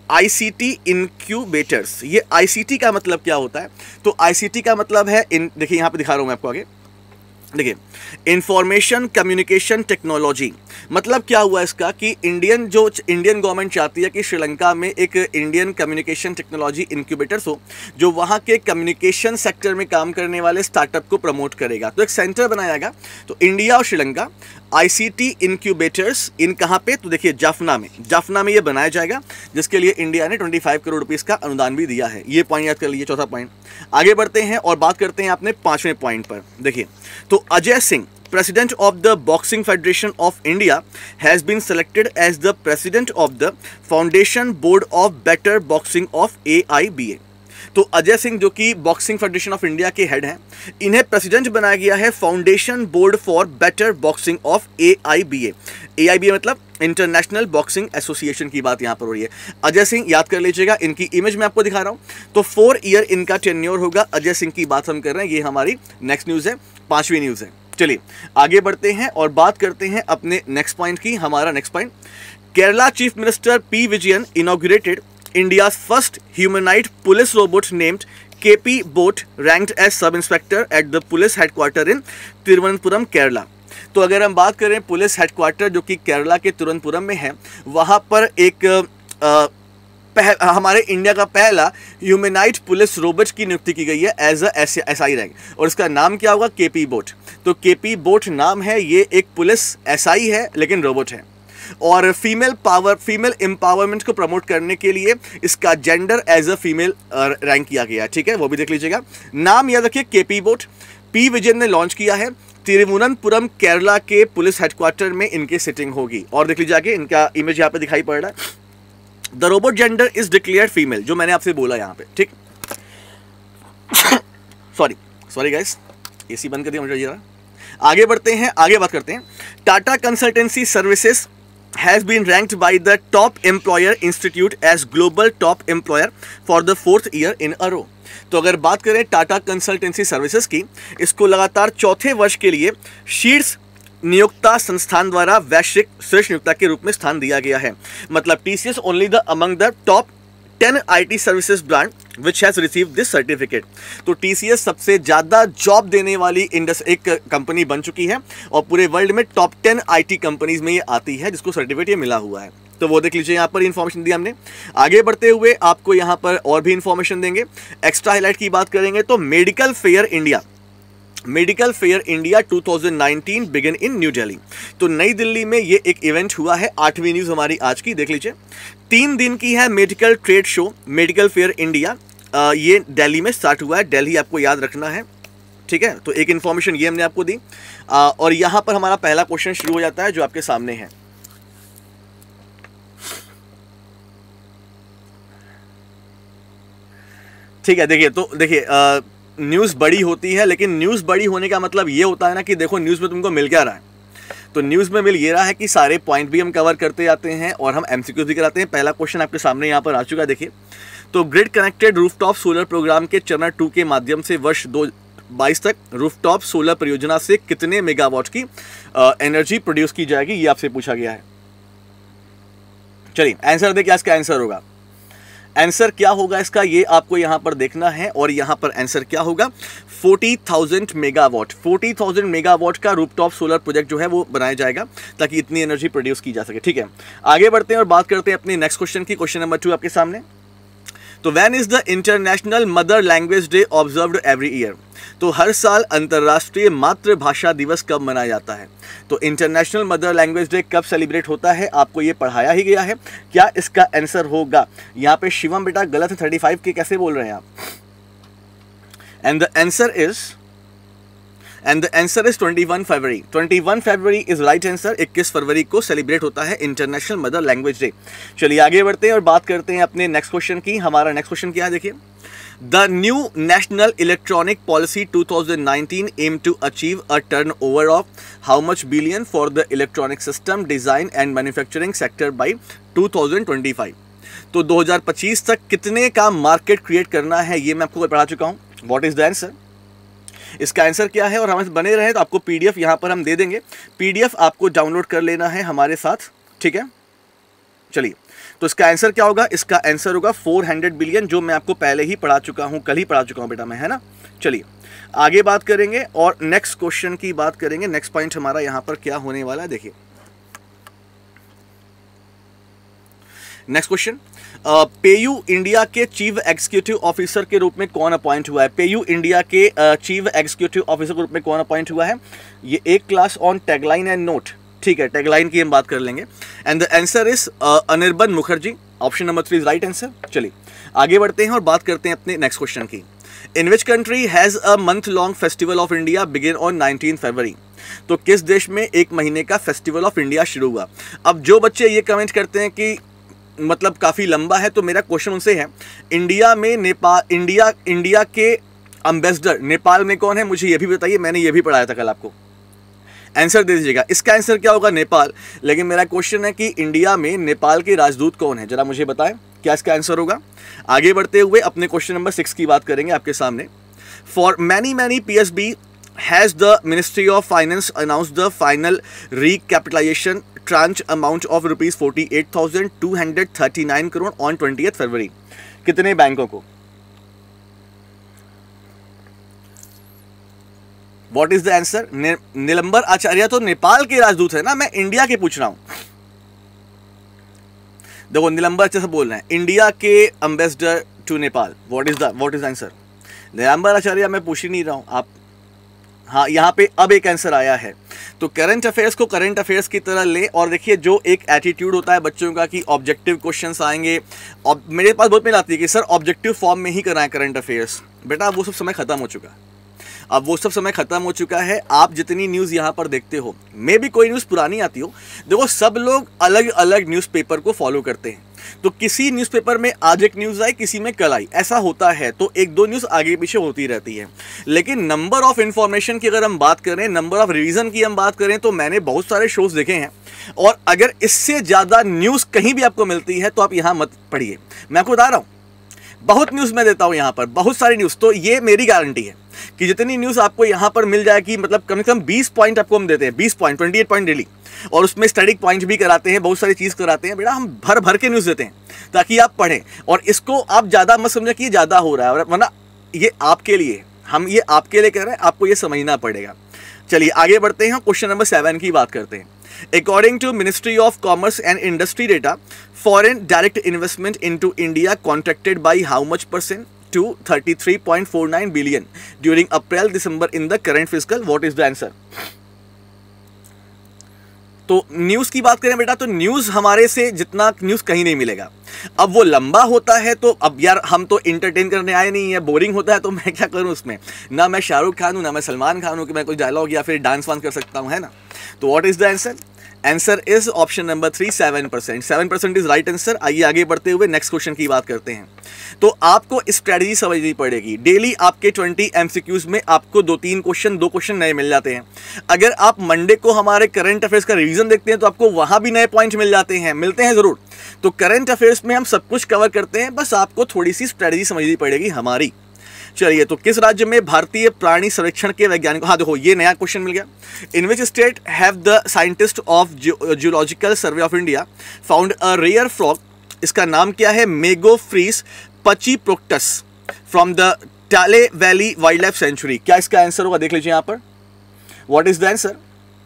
आईसीटी इनक्यूबेटर्स। ये आईसीटी का मतलब क्या होता है? तो आईसीटी का मतलब है इन, देखिए यहाँ पे दिखा रहा हूँ मैं आपको आगे, देखिए इंफॉर्मेशन कम्युनिकेशन टेक्नोलॉजी। मतलब क्या हुआ इसका कि इंडियन जो इंडियन गवर्नमेंट चाहती है कि श्रीलंका में एक इंडियन कम्युनिकेशन टेक्नोलॉजी इंक्यूबेटर्स हो जो वहाँ के कम्युनिकेशन सेक्टर में काम करने वाले स्टार्टअप को प्रमोट करेगा। तो एक सेंटर बनाएगा। तो इंडिया और श्रीलंका आईसीटी इंक्यूबेटर्स इन कहाँ पे? तो देखिए जाफना में, जाफना में ये बनाया जाएगा, जिसके लिए इंडिया ने पच्चीस करोड़ रुपीस का अनुदान भी दिया है। ये पॉइंट याद कर लीजिए, चौथा पॉइंट। आगे बढ़ते हैं और बात करते हैं अपने पांचवें पॉइंट पर। देखिए, तो Ajay Singh, President of the Boxing Federation of India, has been selected as the President of the Foundation Board of Better Boxing of A I B A। तो अजय सिंह जो कि बॉक्सिंग फेडरेशन ऑफ इंडिया के हेड हैं, इन्हें प्रेसिडेंट बनाया गया है foundation board for better boxing of A I B A. A I B A मतलब इंटरनेशनल बॉक्सिंग एसोसिएशन की बात यहाँ पर हो रही है। अजय सिंह याद कर लीजिएगा, इनकी इमेज मैं आपको दिखा रहा हूँ। तो फोर ईयर इनका टेन्योर होगा। अजय सिंह की बात हम कर रहे हैं, ये हमारी नेक्स्ट न्यूज़ है, पांचवी न्यूज़ है। चलिए आगे बढ़ते हैं और बात करते हैं अपने नेक्स्ट पॉइंट की। हमारा next point, Kerala chief minister P Vijayan inaugurated India's first humanoid police robot named K P Bot, ranked as sub inspector at the police headquarter in Thiruvananthapuram, Kerala. तो अगर हम बात करें पुलिस हेडक्वार्टर जो कि केरला के तिरुवनंतपुरम में है, वहाँ पर एक आ, पह, हमारे इंडिया का पहला ह्यूमनाइड पुलिस रोबोट की नियुक्ति की गई है as a S I rank, और इसका नाम क्या होगा? के पी बोट। तो के पी बोट नाम है, ये एक पुलिस एस आई है लेकिन रोबोट है। और फीमेल पावर, फीमेल एम्पावरमेंट को प्रमोट करने के लिए इसका gender as a female rank किया गया है। ठीक है, वो भी देख लीजिएगा। नाम याद रखिए, के पी बोट। पी विजयन ने लॉन्च किया है। तिरुवनंतपुरम केरला के पुलिस हेडक्वार्टर में इनकी सिटिंग होगी। और देख लीजिए आगे, इनका इमेज यहाँ पे दिखाई पड़ रहा है। The robot gender is declared female, जो मैंने आपसे बोला यहाँ पे। ठीक, सॉरी सॉरी गाइस, एसी बंद कर दिया मुझे जरा। आगे बढ़ते हैं, आगे बात करते हैं। Tata consultancy services has been ranked by the Top Employer Institute as Global Top Employer for the fourth year in a row। तो अगर बात करें टाटा कंसल्टेंसी सर्विसेज की, इसको लगातार चौथे वर्ष के लिए शीर्ष नियोक्ता संस्थान द्वारा वैश्विक शीर्ष नियोक्ता के रूप में स्थान दिया गया है। मतलब TCS only the among the top ten IT services brand which has receive this certificate. तो टीसीएस सबसे ज्यादा जॉब देने वाली इंडस्ट्री एक कंपनी बन चुकी है और पूरे वर्ल्ड में टॉप टेन आईटी कंपनीज में ये आती है जिसको सर्टिफिकेट ये मिला हुआ है। तो वो देख लीजिए, यहाँ पर इन्फॉर्मेशन दी हमने। आगे बढ़ते हुए आपको यहाँ पर और भी इन्फॉर्मेशन देंगे। एक्स्ट्रा हाईलाइट की बात करेंगे तो medical fair India, medical fair India two thousand nineteen begin in new Delhi. तो नई दिल्ली में ये एक इवेंट हुआ है। आठवीं न्यूज़ हमारी आज की, देख लीजिए। तीन दिन की है medical trade show, medical fair India. आ, ये दिल्ली में स्टार्ट हुआ है। दिल्ली आपको याद रखना है, ठीक है। तो एक इन्फॉर्मेशन ये हमने आपको दी। आ, और यहाँ पर हमारा पहला क्वेश्चन शुरू हो जाता है जो आपके सामने है। ठीक है, देखिए, तो देखिए न्यूज़ बड़ी होती है, लेकिन न्यूज़ बड़ी होने का मतलब ये होता है ना कि देखो न्यूज़ में तुमको मिल क्या रहा है। तो न्यूज़ में मिल ये रहा है कि सारे पॉइंट भी हम कवर करते जाते हैं और हम एमसीक्यूज भी कराते हैं। पहला क्वेश्चन आपके सामने यहाँ पर आ चुका है, देखिए। तो grid connected rooftop solar program के चरण टू के माध्यम से वर्ष दो बाईस तक रूफटॉप सोलर परियोजना से कितने मेगावाट की एनर्जी प्रोड्यूस की जाएगी, ये आपसे पूछा गया है। चलिए आंसर देखिए, इसका आंसर होगा, आंसर क्या होगा इसका ये आपको यहां पर देखना है। और यहां पर आंसर क्या होगा, चालीस हज़ार मेगावाट। चालीस हज़ार मेगावाट का रूफटॉप सोलर प्रोजेक्ट जो है वो बनाया जाएगा ताकि इतनी एनर्जी प्रोड्यूस की जा सके। ठीक है, आगे बढ़ते हैं और बात करते हैं अपने नेक्स्ट क्वेश्चन की। क्वेश्चन नंबर टू आपके सामने। तो when is the international mother language day observed every year. तो हर साल अंतर्राष्ट्रीय मातृभाषा दिवस कब मनाया जाता है। तो इंटरनेशनल मदर लैंग्वेज डे कब सेलिब्रेट होता है, आपको ये पढ़ाया ही गया है। क्या इसका आंसर होगा, यहाँ पे शिवम बेटा गलत है, थर्टी फाइव के कैसे बोल रहे हैं आप। And the answer is and the answer is twenty one February. Twenty one February is right answer. इक्कीस फरवरी को सेलिब्रेट होता है इंटरनेशनल मदर लैंग्वेज डे। चलिए आगे बढ़ते हैं और बात करते हैं अपने नेक्स्ट क्वेश्चन की। हमारा नेक्स्ट क्वेश्चन क्या है, देखिए। The new National Electronic Policy twenty nineteen aim to achieve a turnover of how much billion for the electronic system design and manufacturing sector by twenty twenty-five। तो दो हज़ार पच्चीस तक कितने का मार्केट क्रिएट करना है, ये मैं आपको पढ़ा चुका हूँ। व्हाट इज द आंसर, इसका आंसर क्या है। और हमें बने रहे तो आपको पीडीएफ यहाँ पर हम दे देंगे। पीडीएफ आपको डाउनलोड कर लेना है हमारे साथ, ठीक है। चलिए, तो इसका आंसर क्या होगा? इसका आंसर होगा फोर हंड्रेड बिलियन, जो मैं आपको पहले ही पढ़ा चुका हूं, कल ही पढ़ा चुका हूं बेटा मैं, है ना। चलिए आगे बात करेंगे और नेक्स्ट क्वेश्चन की बात करेंगे। नेक्स्ट पॉइंट हमारा यहां पर क्या होने वाला है, देखिए नेक्स्ट क्वेश्चन, पेयू इंडिया के चीफ एग्जीक्यूटिव ऑफिसर के रूप में कौन अपॉइंट हुआ है? पेयू इंडिया के चीफ एग्जीक्यूटिव ऑफिसर के रूप में कौन अपॉइंट हुआ है? ये एक class on tagline and note, ठीक है, टैगलाइन की हम बात कर लेंगे। And the answer is Anirban Mukherjee, option number three is right answer. चलिए आगे बढ़ते हैं और बात करते हैं अपने नेक्स्ट क्वेश्चन की। In which country has a month long festival of India begin on nineteen February? तो किस देश में एक महीने का फेस्टिवल ऑफ इंडिया शुरू हुआ? अब जो बच्चे ये कमेंट करते हैं कि मतलब काफ़ी लंबा है, तो मेरा क्वेश्चन उनसे है, इंडिया में नेपाल इंडिया इंडिया के एम्बेसडर नेपाल में कौन है? मुझे ये भी बताइए, मैंने ये भी पढ़ाया था कल आपको। आंसर दे दीजिएगा, इसका आंसर क्या होगा? नेपाल। लेकिन मेरा क्वेश्चन है कि इंडिया में नेपाल के राजदूत कौन है, जरा मुझे बताएं क्या इसका आंसर होगा। आगे बढ़ते हुए अपने क्वेश्चन नंबर सिक्स की बात करेंगे आपके सामने। For many many P S B has the ministry of finance announce the final recapitalization tranche amount of rupees forty eight thousand two hundred thirty nine crore on twenty February? कितने बैंकों को? What is the answer? Nilambar Acharya तो नेपाल के राजदूत है ना, मैं इंडिया के पूछ रहा हूं। देखो नीलंबर अच्छे से बोल रहे हैं, इंडिया के ambassador to Nepal. What is the what is answer? Nilambar Acharya मैं पूछ ही नहीं रहा हूं आप, हाँ यहाँ पे अब एक आंसर आया है। तो करंट अफेयर्स को करंट अफेयर्स की तरह ले, और देखिए जो एक एटीट्यूड होता है बच्चों का कि ऑब्जेक्टिव क्वेश्चंस आएंगे, और मेरे पास बहुत मेल आती है कि सर ऑब्जेक्टिव फॉर्म में ही कराएं करंट अफेयर्स। बेटा वो सब समय खत्म हो चुका है, अब वो सब समय खत्म हो चुका है। आप जितनी न्यूज़ यहाँ पर देखते हो, मे भी कोई न्यूज़ पुरानी आती हो, देखो सब लोग अलग अलग न्यूज़पेपर को फॉलो करते हैं। तो किसी न्यूज़पेपर में आज एक न्यूज़ आई, किसी में कल आई, ऐसा होता है। तो एक दो न्यूज़ आगे पीछे होती रहती है। लेकिन नंबर ऑफ इंफॉर्मेशन की अगर हम बात करें, नंबर ऑफ रिवीजन की हम बात करें, तो मैंने बहुत सारे शोज देखे हैं, और अगर इससे ज़्यादा न्यूज़ कहीं भी आपको मिलती है तो आप यहाँ मत पढ़िए। मैं आपको बता रहा हूँ, बहुत न्यूज़ मैं देता हूँ यहाँ पर, बहुत सारी न्यूज़। तो ये मेरी गारंटी है कि जितनी न्यूज़ आपको यहाँ पर मिल जाएगी, मतलब कम से कम बीस पॉइंट आपको हम देते हैं, बीस पॉइंट, अट्ठाईस पॉइंट डेली, और उसमें स्टैटिक पॉइंट भी कराते हैं, बहुत सारी चीज़ कराते हैं। बेटा हम भर भर के न्यूज़ देते हैं ताकि आप पढ़ें, और इसको आप ज़्यादा मत समझें कि ज़्यादा हो रहा है, वरना ये आपके लिए, हम ये आपके लिए कह रहे हैं, आपको ये समझना पड़ेगा। चलिए आगे बढ़ते हैं, क्वेश्चन नंबर सेवन की बात करते हैं। According to Ministry of Commerce and Industry data, foreign direct investment into India contracted by how much percent to thirty-three point four nine billion during April December in the current fiscal? What is the answer? तो न्यूज़ की बात करें बेटा, तो न्यूज़ हमारे से जितना न्यूज़ कहीं नहीं मिलेगा। अब वो लंबा होता है, तो अब यार हम तो इंटरटेन करने आए नहीं है, बोरिंग होता है तो मैं क्या करूं उसमें, ना मैं शाहरुख खान हूं, ना मैं सलमान खान हूं कि मैं कोई डायलॉग या फिर डांस वांस कर सकता हूं, है ना। तो what is the answer? Answer is option number three, seven percent. Seven percent is right answer. आइए आगे बढ़ते हुए नेक्स्ट क्वेश्चन की बात करते हैं। तो आपको स्ट्रेटजी समझनी पड़ेगी। डेली आपके ट्वेंटी एमसीक्यूज में आपको दो तीन क्वेश्चन दो क्वेश्चन नए मिल जाते हैं। अगर आप मंडे को हमारे करंट अफेयर्स का रिवीजन देखते हैं तो आपको वहां भी नए पॉइंट मिल जाते हैं, मिलते हैं जरूर। तो करंट अफेयर्स में हम सब कुछ कवर करते हैं, बस आपको थोड़ी सी स्ट्रेटजी समझनी पड़ेगी हमारी। चलिए, तो किस राज्य में भारतीय प्राणी संरक्षण के वैज्ञानिक, हाँ देखो ये नया क्वेश्चन मिल गया। In which state have the scientist of geological survey of India found a rare frog? इसका नाम क्या है? Megophrys pachyproctus from the Talle valley wild life sanctuary. क्या इसका आंसर होगा? देख लीजिए यहाँ पर, what is the answer?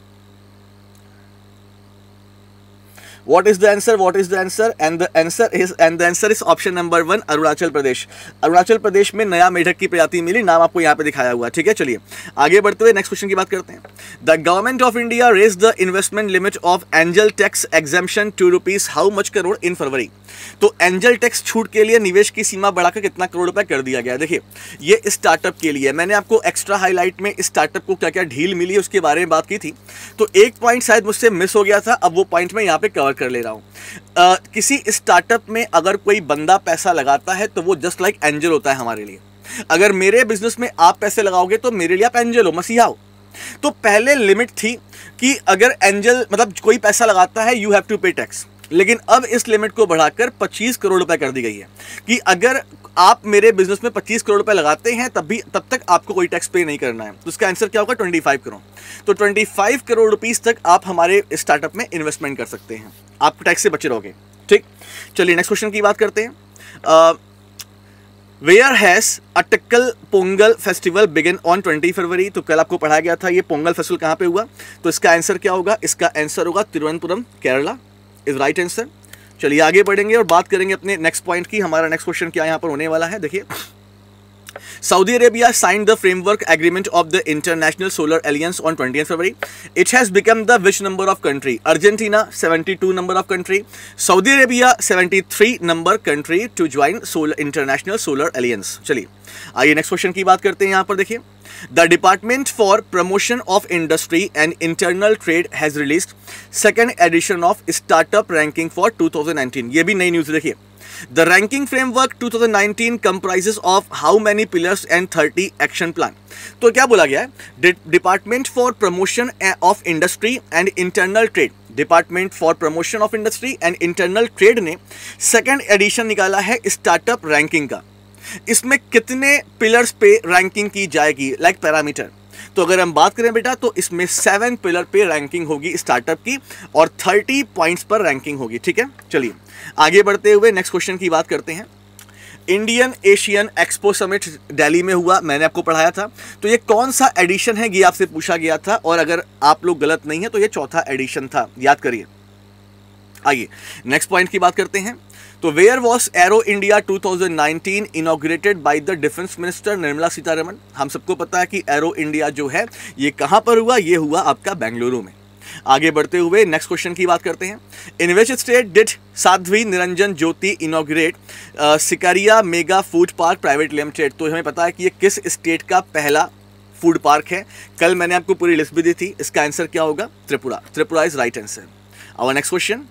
What is the answer? What is the answer? And the answer is and the answer is option number one, Arunachal Pradesh. Arunachal Pradesh में नया मेढक की प्रजाति मिली, नाम आपको यहाँ पे दिखाया हुआ है। ठीक है, चलिए आगे बढ़ते हुए नेक्स्ट क्वेश्चन की बात करते हैं। The government of India raise the investment limit of angel tax exemption to rupees how much crore in February? तो एंजल टैक्स छूट के लिए निवेश की सीमा बढ़ाकर कितना करोड़ रुपए कर दिया गया? देखिए ये स्टार्टअप के लिए, मैंने आपको एक्स्ट्रा हाईलाइट में स्टार्टअप को क्या क्या ढील मिली है उसके बारे में बात की थी। तो एक पॉइंट शायद मुझसे मिस हो गया था, अब वो पॉइंट मैं यहाँ पे कवर कर ले रहा हूँ। uh, किसी स्टार्टअप में अगर कोई बंदा पैसा लगाता है तो वो जस्ट लाइक एंजल होता है हमारे लिए। अगर मेरे बिजनेस में आप पैसे लगाओगे तो मेरे लिए आप एंजल हो, मसीहा हो। तो पहले लिमिट थी कि अगर एंजल मतलब कोई पैसा लगाता है you have to pay tax, लेकिन अब इस लिमिट को बढ़ाकर पच्चीस करोड़ रुपए कर दी गई है कि अगर आप मेरे बिजनेस में पच्चीस करोड़ रुपए लगाते हैं तब भी तब तक आपको कोई टैक्स पे नहीं करना है। तो इसका आंसर क्या होगा? पच्चीस करोड़। तो पच्चीस करोड़ रुपीस तक आप हमारे स्टार्टअप में इन्वेस्टमेंट कर सकते हैं, आप टैक्स से बचे रहोगे। ठीक, चलिए नेक्स्ट क्वेश्चन की बात करते हैं। Where has Attukal Pongal festival begin on twenty February. तो कल आपको पढ़ाया गया था ये पोंगल फेस्टिवल कहाँ पे हुआ, तो इसका आंसर क्या होगा, इसका आंसर होगा Thiruvananthapuram, Kerala is right answer. चलिए आगे बढ़ेंगे और बात करेंगे अपने नेक्स्ट पॉइंट की। हमारा नेक्स्ट क्वेश्चन क्या यहाँ पर होने वाला है, देखिए। Saudi Arabia signed the framework agreement of the International Solar Alliance on twentieth February. It has become the which number of country? Argentina seventy-two number of country, Saudi Arabia seventy-three number country to join solar International Solar Alliance. चलिए आइए नेक्स्ट क्वेश्चन की बात करते हैं। यहाँ पर देखिए, The Department for Promotion of Industry and Internal Trade has released second edition of Startup Ranking for twenty nineteen. ये भी नई न्यूज़ देखिए। The ranking framework twenty nineteen comprises of how many pillars and thirty action plan. तो क्या बोला गया है, department for promotion of industry and internal trade, department for promotion of industry and internal trade ने सेकंड एडिशन निकाला है स्टार्टअप रैंकिंग का। इसमें कितने पिलर्स पे रैंकिंग की जाएगी, लाइक like पैरामीटर। तो अगर हम बात करें बेटा, तो इसमें सेवन पिलर पे रैंकिंग होगी स्टार्टअप की और थर्टी पॉइंट्स पर रैंकिंग होगी। ठीक है, चलिए आगे बढ़ते हुए नेक्स्ट क्वेश्चन की बात करते हैं। Indian Asian expo summit Delhi में हुआ, मैंने आपको पढ़ाया था। तो ये कौन सा एडिशन है, ये आपसे पूछा गया था, और अगर आप लोग गलत नहीं है तो ये चौथा एडिशन था, याद करिए। आइए नेक्स्ट पॉइंट की बात करते हैं। तो where was Aero India twenty nineteen inaugurated by the defence minister Nirmala Sitharaman. हम सबको पता है कि एरो इंडिया जो है ये कहां पर हुआ, ये हुआ आपका बेंगलुरु में। आगे बढ़ते हुए नेक्स्ट क्वेश्चन की बात करते हैं। In which state did Sadhvi Niranjan Jyoti inaugurate Sikaria mega food park private limited. तो हमें पता है कि ये किस स्टेट का पहला फूड पार्क है, कल मैंने आपको पूरी लिस्ट भी दी थी। इसका आंसर क्या होगा, Tripura, Tripura is right answer. Our next question,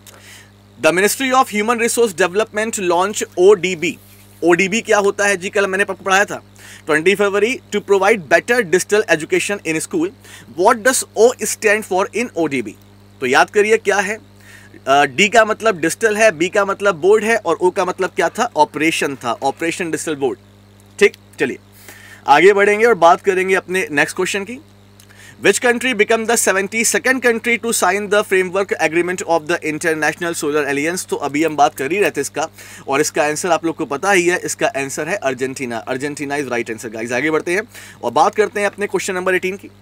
the ministry of human resource development launch O D B. O D B क्या होता है जी, कल मैंने आपको पढ़ाया था। Twenty February to provide better digital education in school. What does O stand for in O D B. तो याद करिए क्या है, डी uh, का मतलब डिजिटल है, बी का मतलब बोर्ड है, और ओ का मतलब क्या था, ऑपरेशन था, ऑपरेशन डिजिटल बोर्ड। ठीक, चलिए आगे बढ़ेंगे और बात करेंगे अपने नेक्स्ट क्वेश्चन की। Which country became the seventy-second country to sign the framework agreement of the International Solar Alliance। तो अभी हम बात कर ही रहे थे इसका, और इसका आंसर आप लोग को पता ही है, इसका आंसर है Argentina. Argentina is right answer guys. आगे बढ़ते हैं और बात करते हैं अपने क्वेश्चन नंबर एटीन की।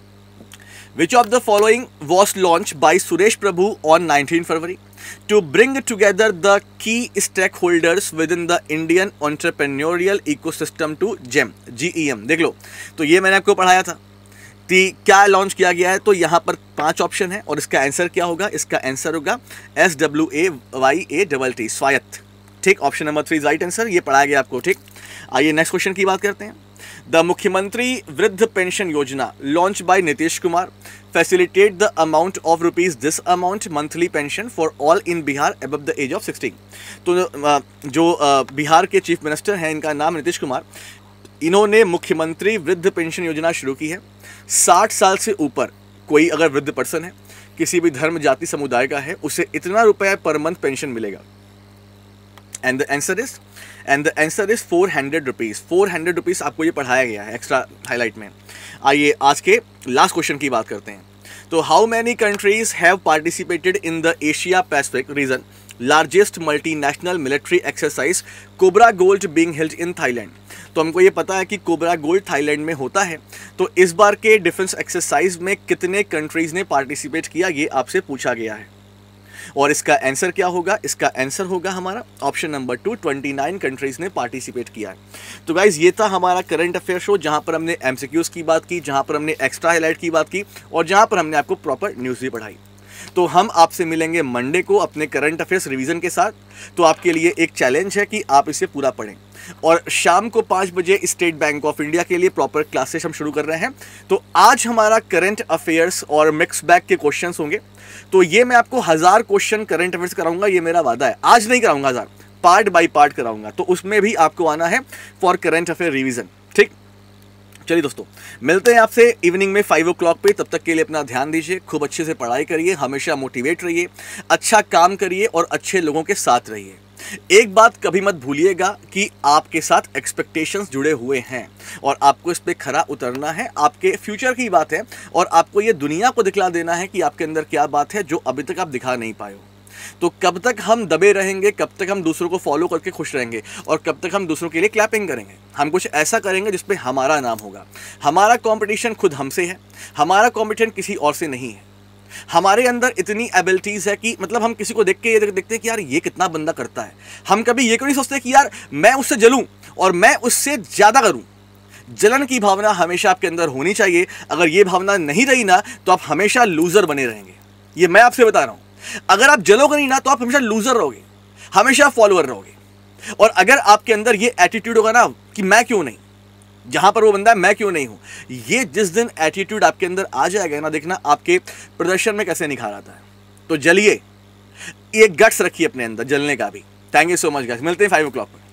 Which of the following was launched by Suresh Prabhu on nineteenth February to bring together the key stakeholders within the Indian entrepreneurial ecosystem to GEM, G E M। देख लो, तो ये मैंने आपको पढ़ाया था। क्या लॉन्च किया गया है, तो यहाँ पर पांच ऑप्शन है और इसका आंसर क्या होगा, इसका आंसर होगा S W A Y A double T, Swayatt. ठीक, option number three right answer, ये पढ़ाया गया आपको। ठीक, आइए नेक्स्ट क्वेश्चन की बात करते हैं। द मुख्यमंत्री वृद्ध पेंशन योजना launch by Nitish Kumar facilitate the amount of rupees this amount monthly pension for all in Bihar above the age of sixty. तो जो बिहार के चीफ मिनिस्टर हैं, इनका नाम नीतीश कुमार, इन्होंने मुख्यमंत्री वृद्ध पेंशन योजना शुरू की है। साठ साल से ऊपर कोई अगर वृद्ध पर्सन है, किसी भी धर्म जाति समुदाय का है, उसे इतना रुपया पर मंथ पेंशन मिलेगा। And the answer is and the answer is four hundred rupees. Four hundred rupees आपको ये पढ़ाया गया है एक्स्ट्रा हाईलाइट में। आइए आज के लास्ट क्वेश्चन की बात करते हैं। तो how many countries have participated in the Asia Pacific region largest multinational military exercise Cobra Gold being held in Thailand. तो हमको ये पता है कि कोबरा गोल्ड थाईलैंड में होता है। तो इस बार के डिफेंस एक्सरसाइज में कितने कंट्रीज ने पार्टिसिपेट किया, ये आपसे पूछा गया है, और इसका आंसर क्या होगा, इसका आंसर होगा हमारा option number two, twenty nine countries ने पार्टिसिपेट किया है। तो गाइज ये था हमारा करंट अफेयर शो, जहां पर हमने एमसीक्यूज की बात की, जहां पर हमने एक्स्ट्रा हाईलाइट की बात की, और जहां पर हमने आपको प्रॉपर न्यूज़ भी पढ़ाई। तो हम आपसे मिलेंगे मंडे को अपने करंट अफेयर्स रिवीजन के साथ। तो आपके लिए एक चैलेंज है कि आप इसे पूरा पढ़ें, और शाम को पाँच बजे स्टेट बैंक ऑफ इंडिया के लिए प्रॉपर क्लासेस हम शुरू कर रहे हैं। तो आज हमारा करंट अफेयर्स और मिक्स बैग के क्वेश्चंस होंगे। तो ये मैं आपको हज़ार क्वेश्चन करंट अफेयर्स कराऊंगा, ये मेरा वादा है। आज नहीं कराऊंगा हज़ार, पार्ट बाय पार्ट कराऊंगा। तो उसमें भी आपको आना है फॉर करंट अफेयर रिवीजन। ठीक, चलिए दोस्तों, मिलते हैं आपसे इवनिंग में फाइव ओ क्लॉक पे। तब तक के लिए अपना ध्यान दीजिए, खूब अच्छे से पढ़ाई करिए, हमेशा मोटिवेट रहिए, अच्छा काम करिए और अच्छे लोगों के साथ रहिए। एक बात कभी मत भूलिएगा कि आपके साथ एक्सपेक्टेशंस जुड़े हुए हैं और आपको इस पे खरा उतरना है। आपके फ्यूचर की बात है और आपको ये दुनिया को दिखला देना है कि आपके अंदर क्या बात है जो अभी तक आप दिखा नहीं पाए हो। तो कब तक हम दबे रहेंगे, कब तक हम दूसरों को फॉलो करके खुश रहेंगे, और कब तक हम दूसरों के लिए क्लैपिंग करेंगे? हम कुछ ऐसा करेंगे जिसपे हमारा नाम होगा। हमारा कंपटीशन खुद हमसे है, हमारा कंपटीशन किसी और से नहीं है। हमारे अंदर इतनी एबिलिटीज़ है कि मतलब हम किसी को देख के ये देखते हैं कि यार ये कितना बंदा करता है। हम कभी ये क्यों नहीं सोचते कि यार मैं उससे जलूं और मैं उससे ज़्यादा करूं। जलन की भावना हमेशा आपके अंदर होनी चाहिए। अगर ये भावना नहीं रही ना तो आप हमेशा लूज़र बने रहेंगे। ये मैं आपसे बता रहा हूं। अगर आप जलोगे नहीं ना तो आप हमेशा लूज़र रहोगे, हमेशा फॉलोअर रहोगे। और अगर आपके अंदर ये एटीट्यूड होगा ना कि मैं क्यों नहीं, जहां पर वो बंदा है मैं क्यों नहीं हूं, ये जिस दिन एटीट्यूड आपके अंदर आ जाएगा ना, देखना आपके प्रदर्शन में कैसे निखार आता है। तो जलिए, एक गट्स रखिए अपने अंदर जलने का भी। Thank you so much guys, मिलते हैं फाइव ओ क्लॉक पर।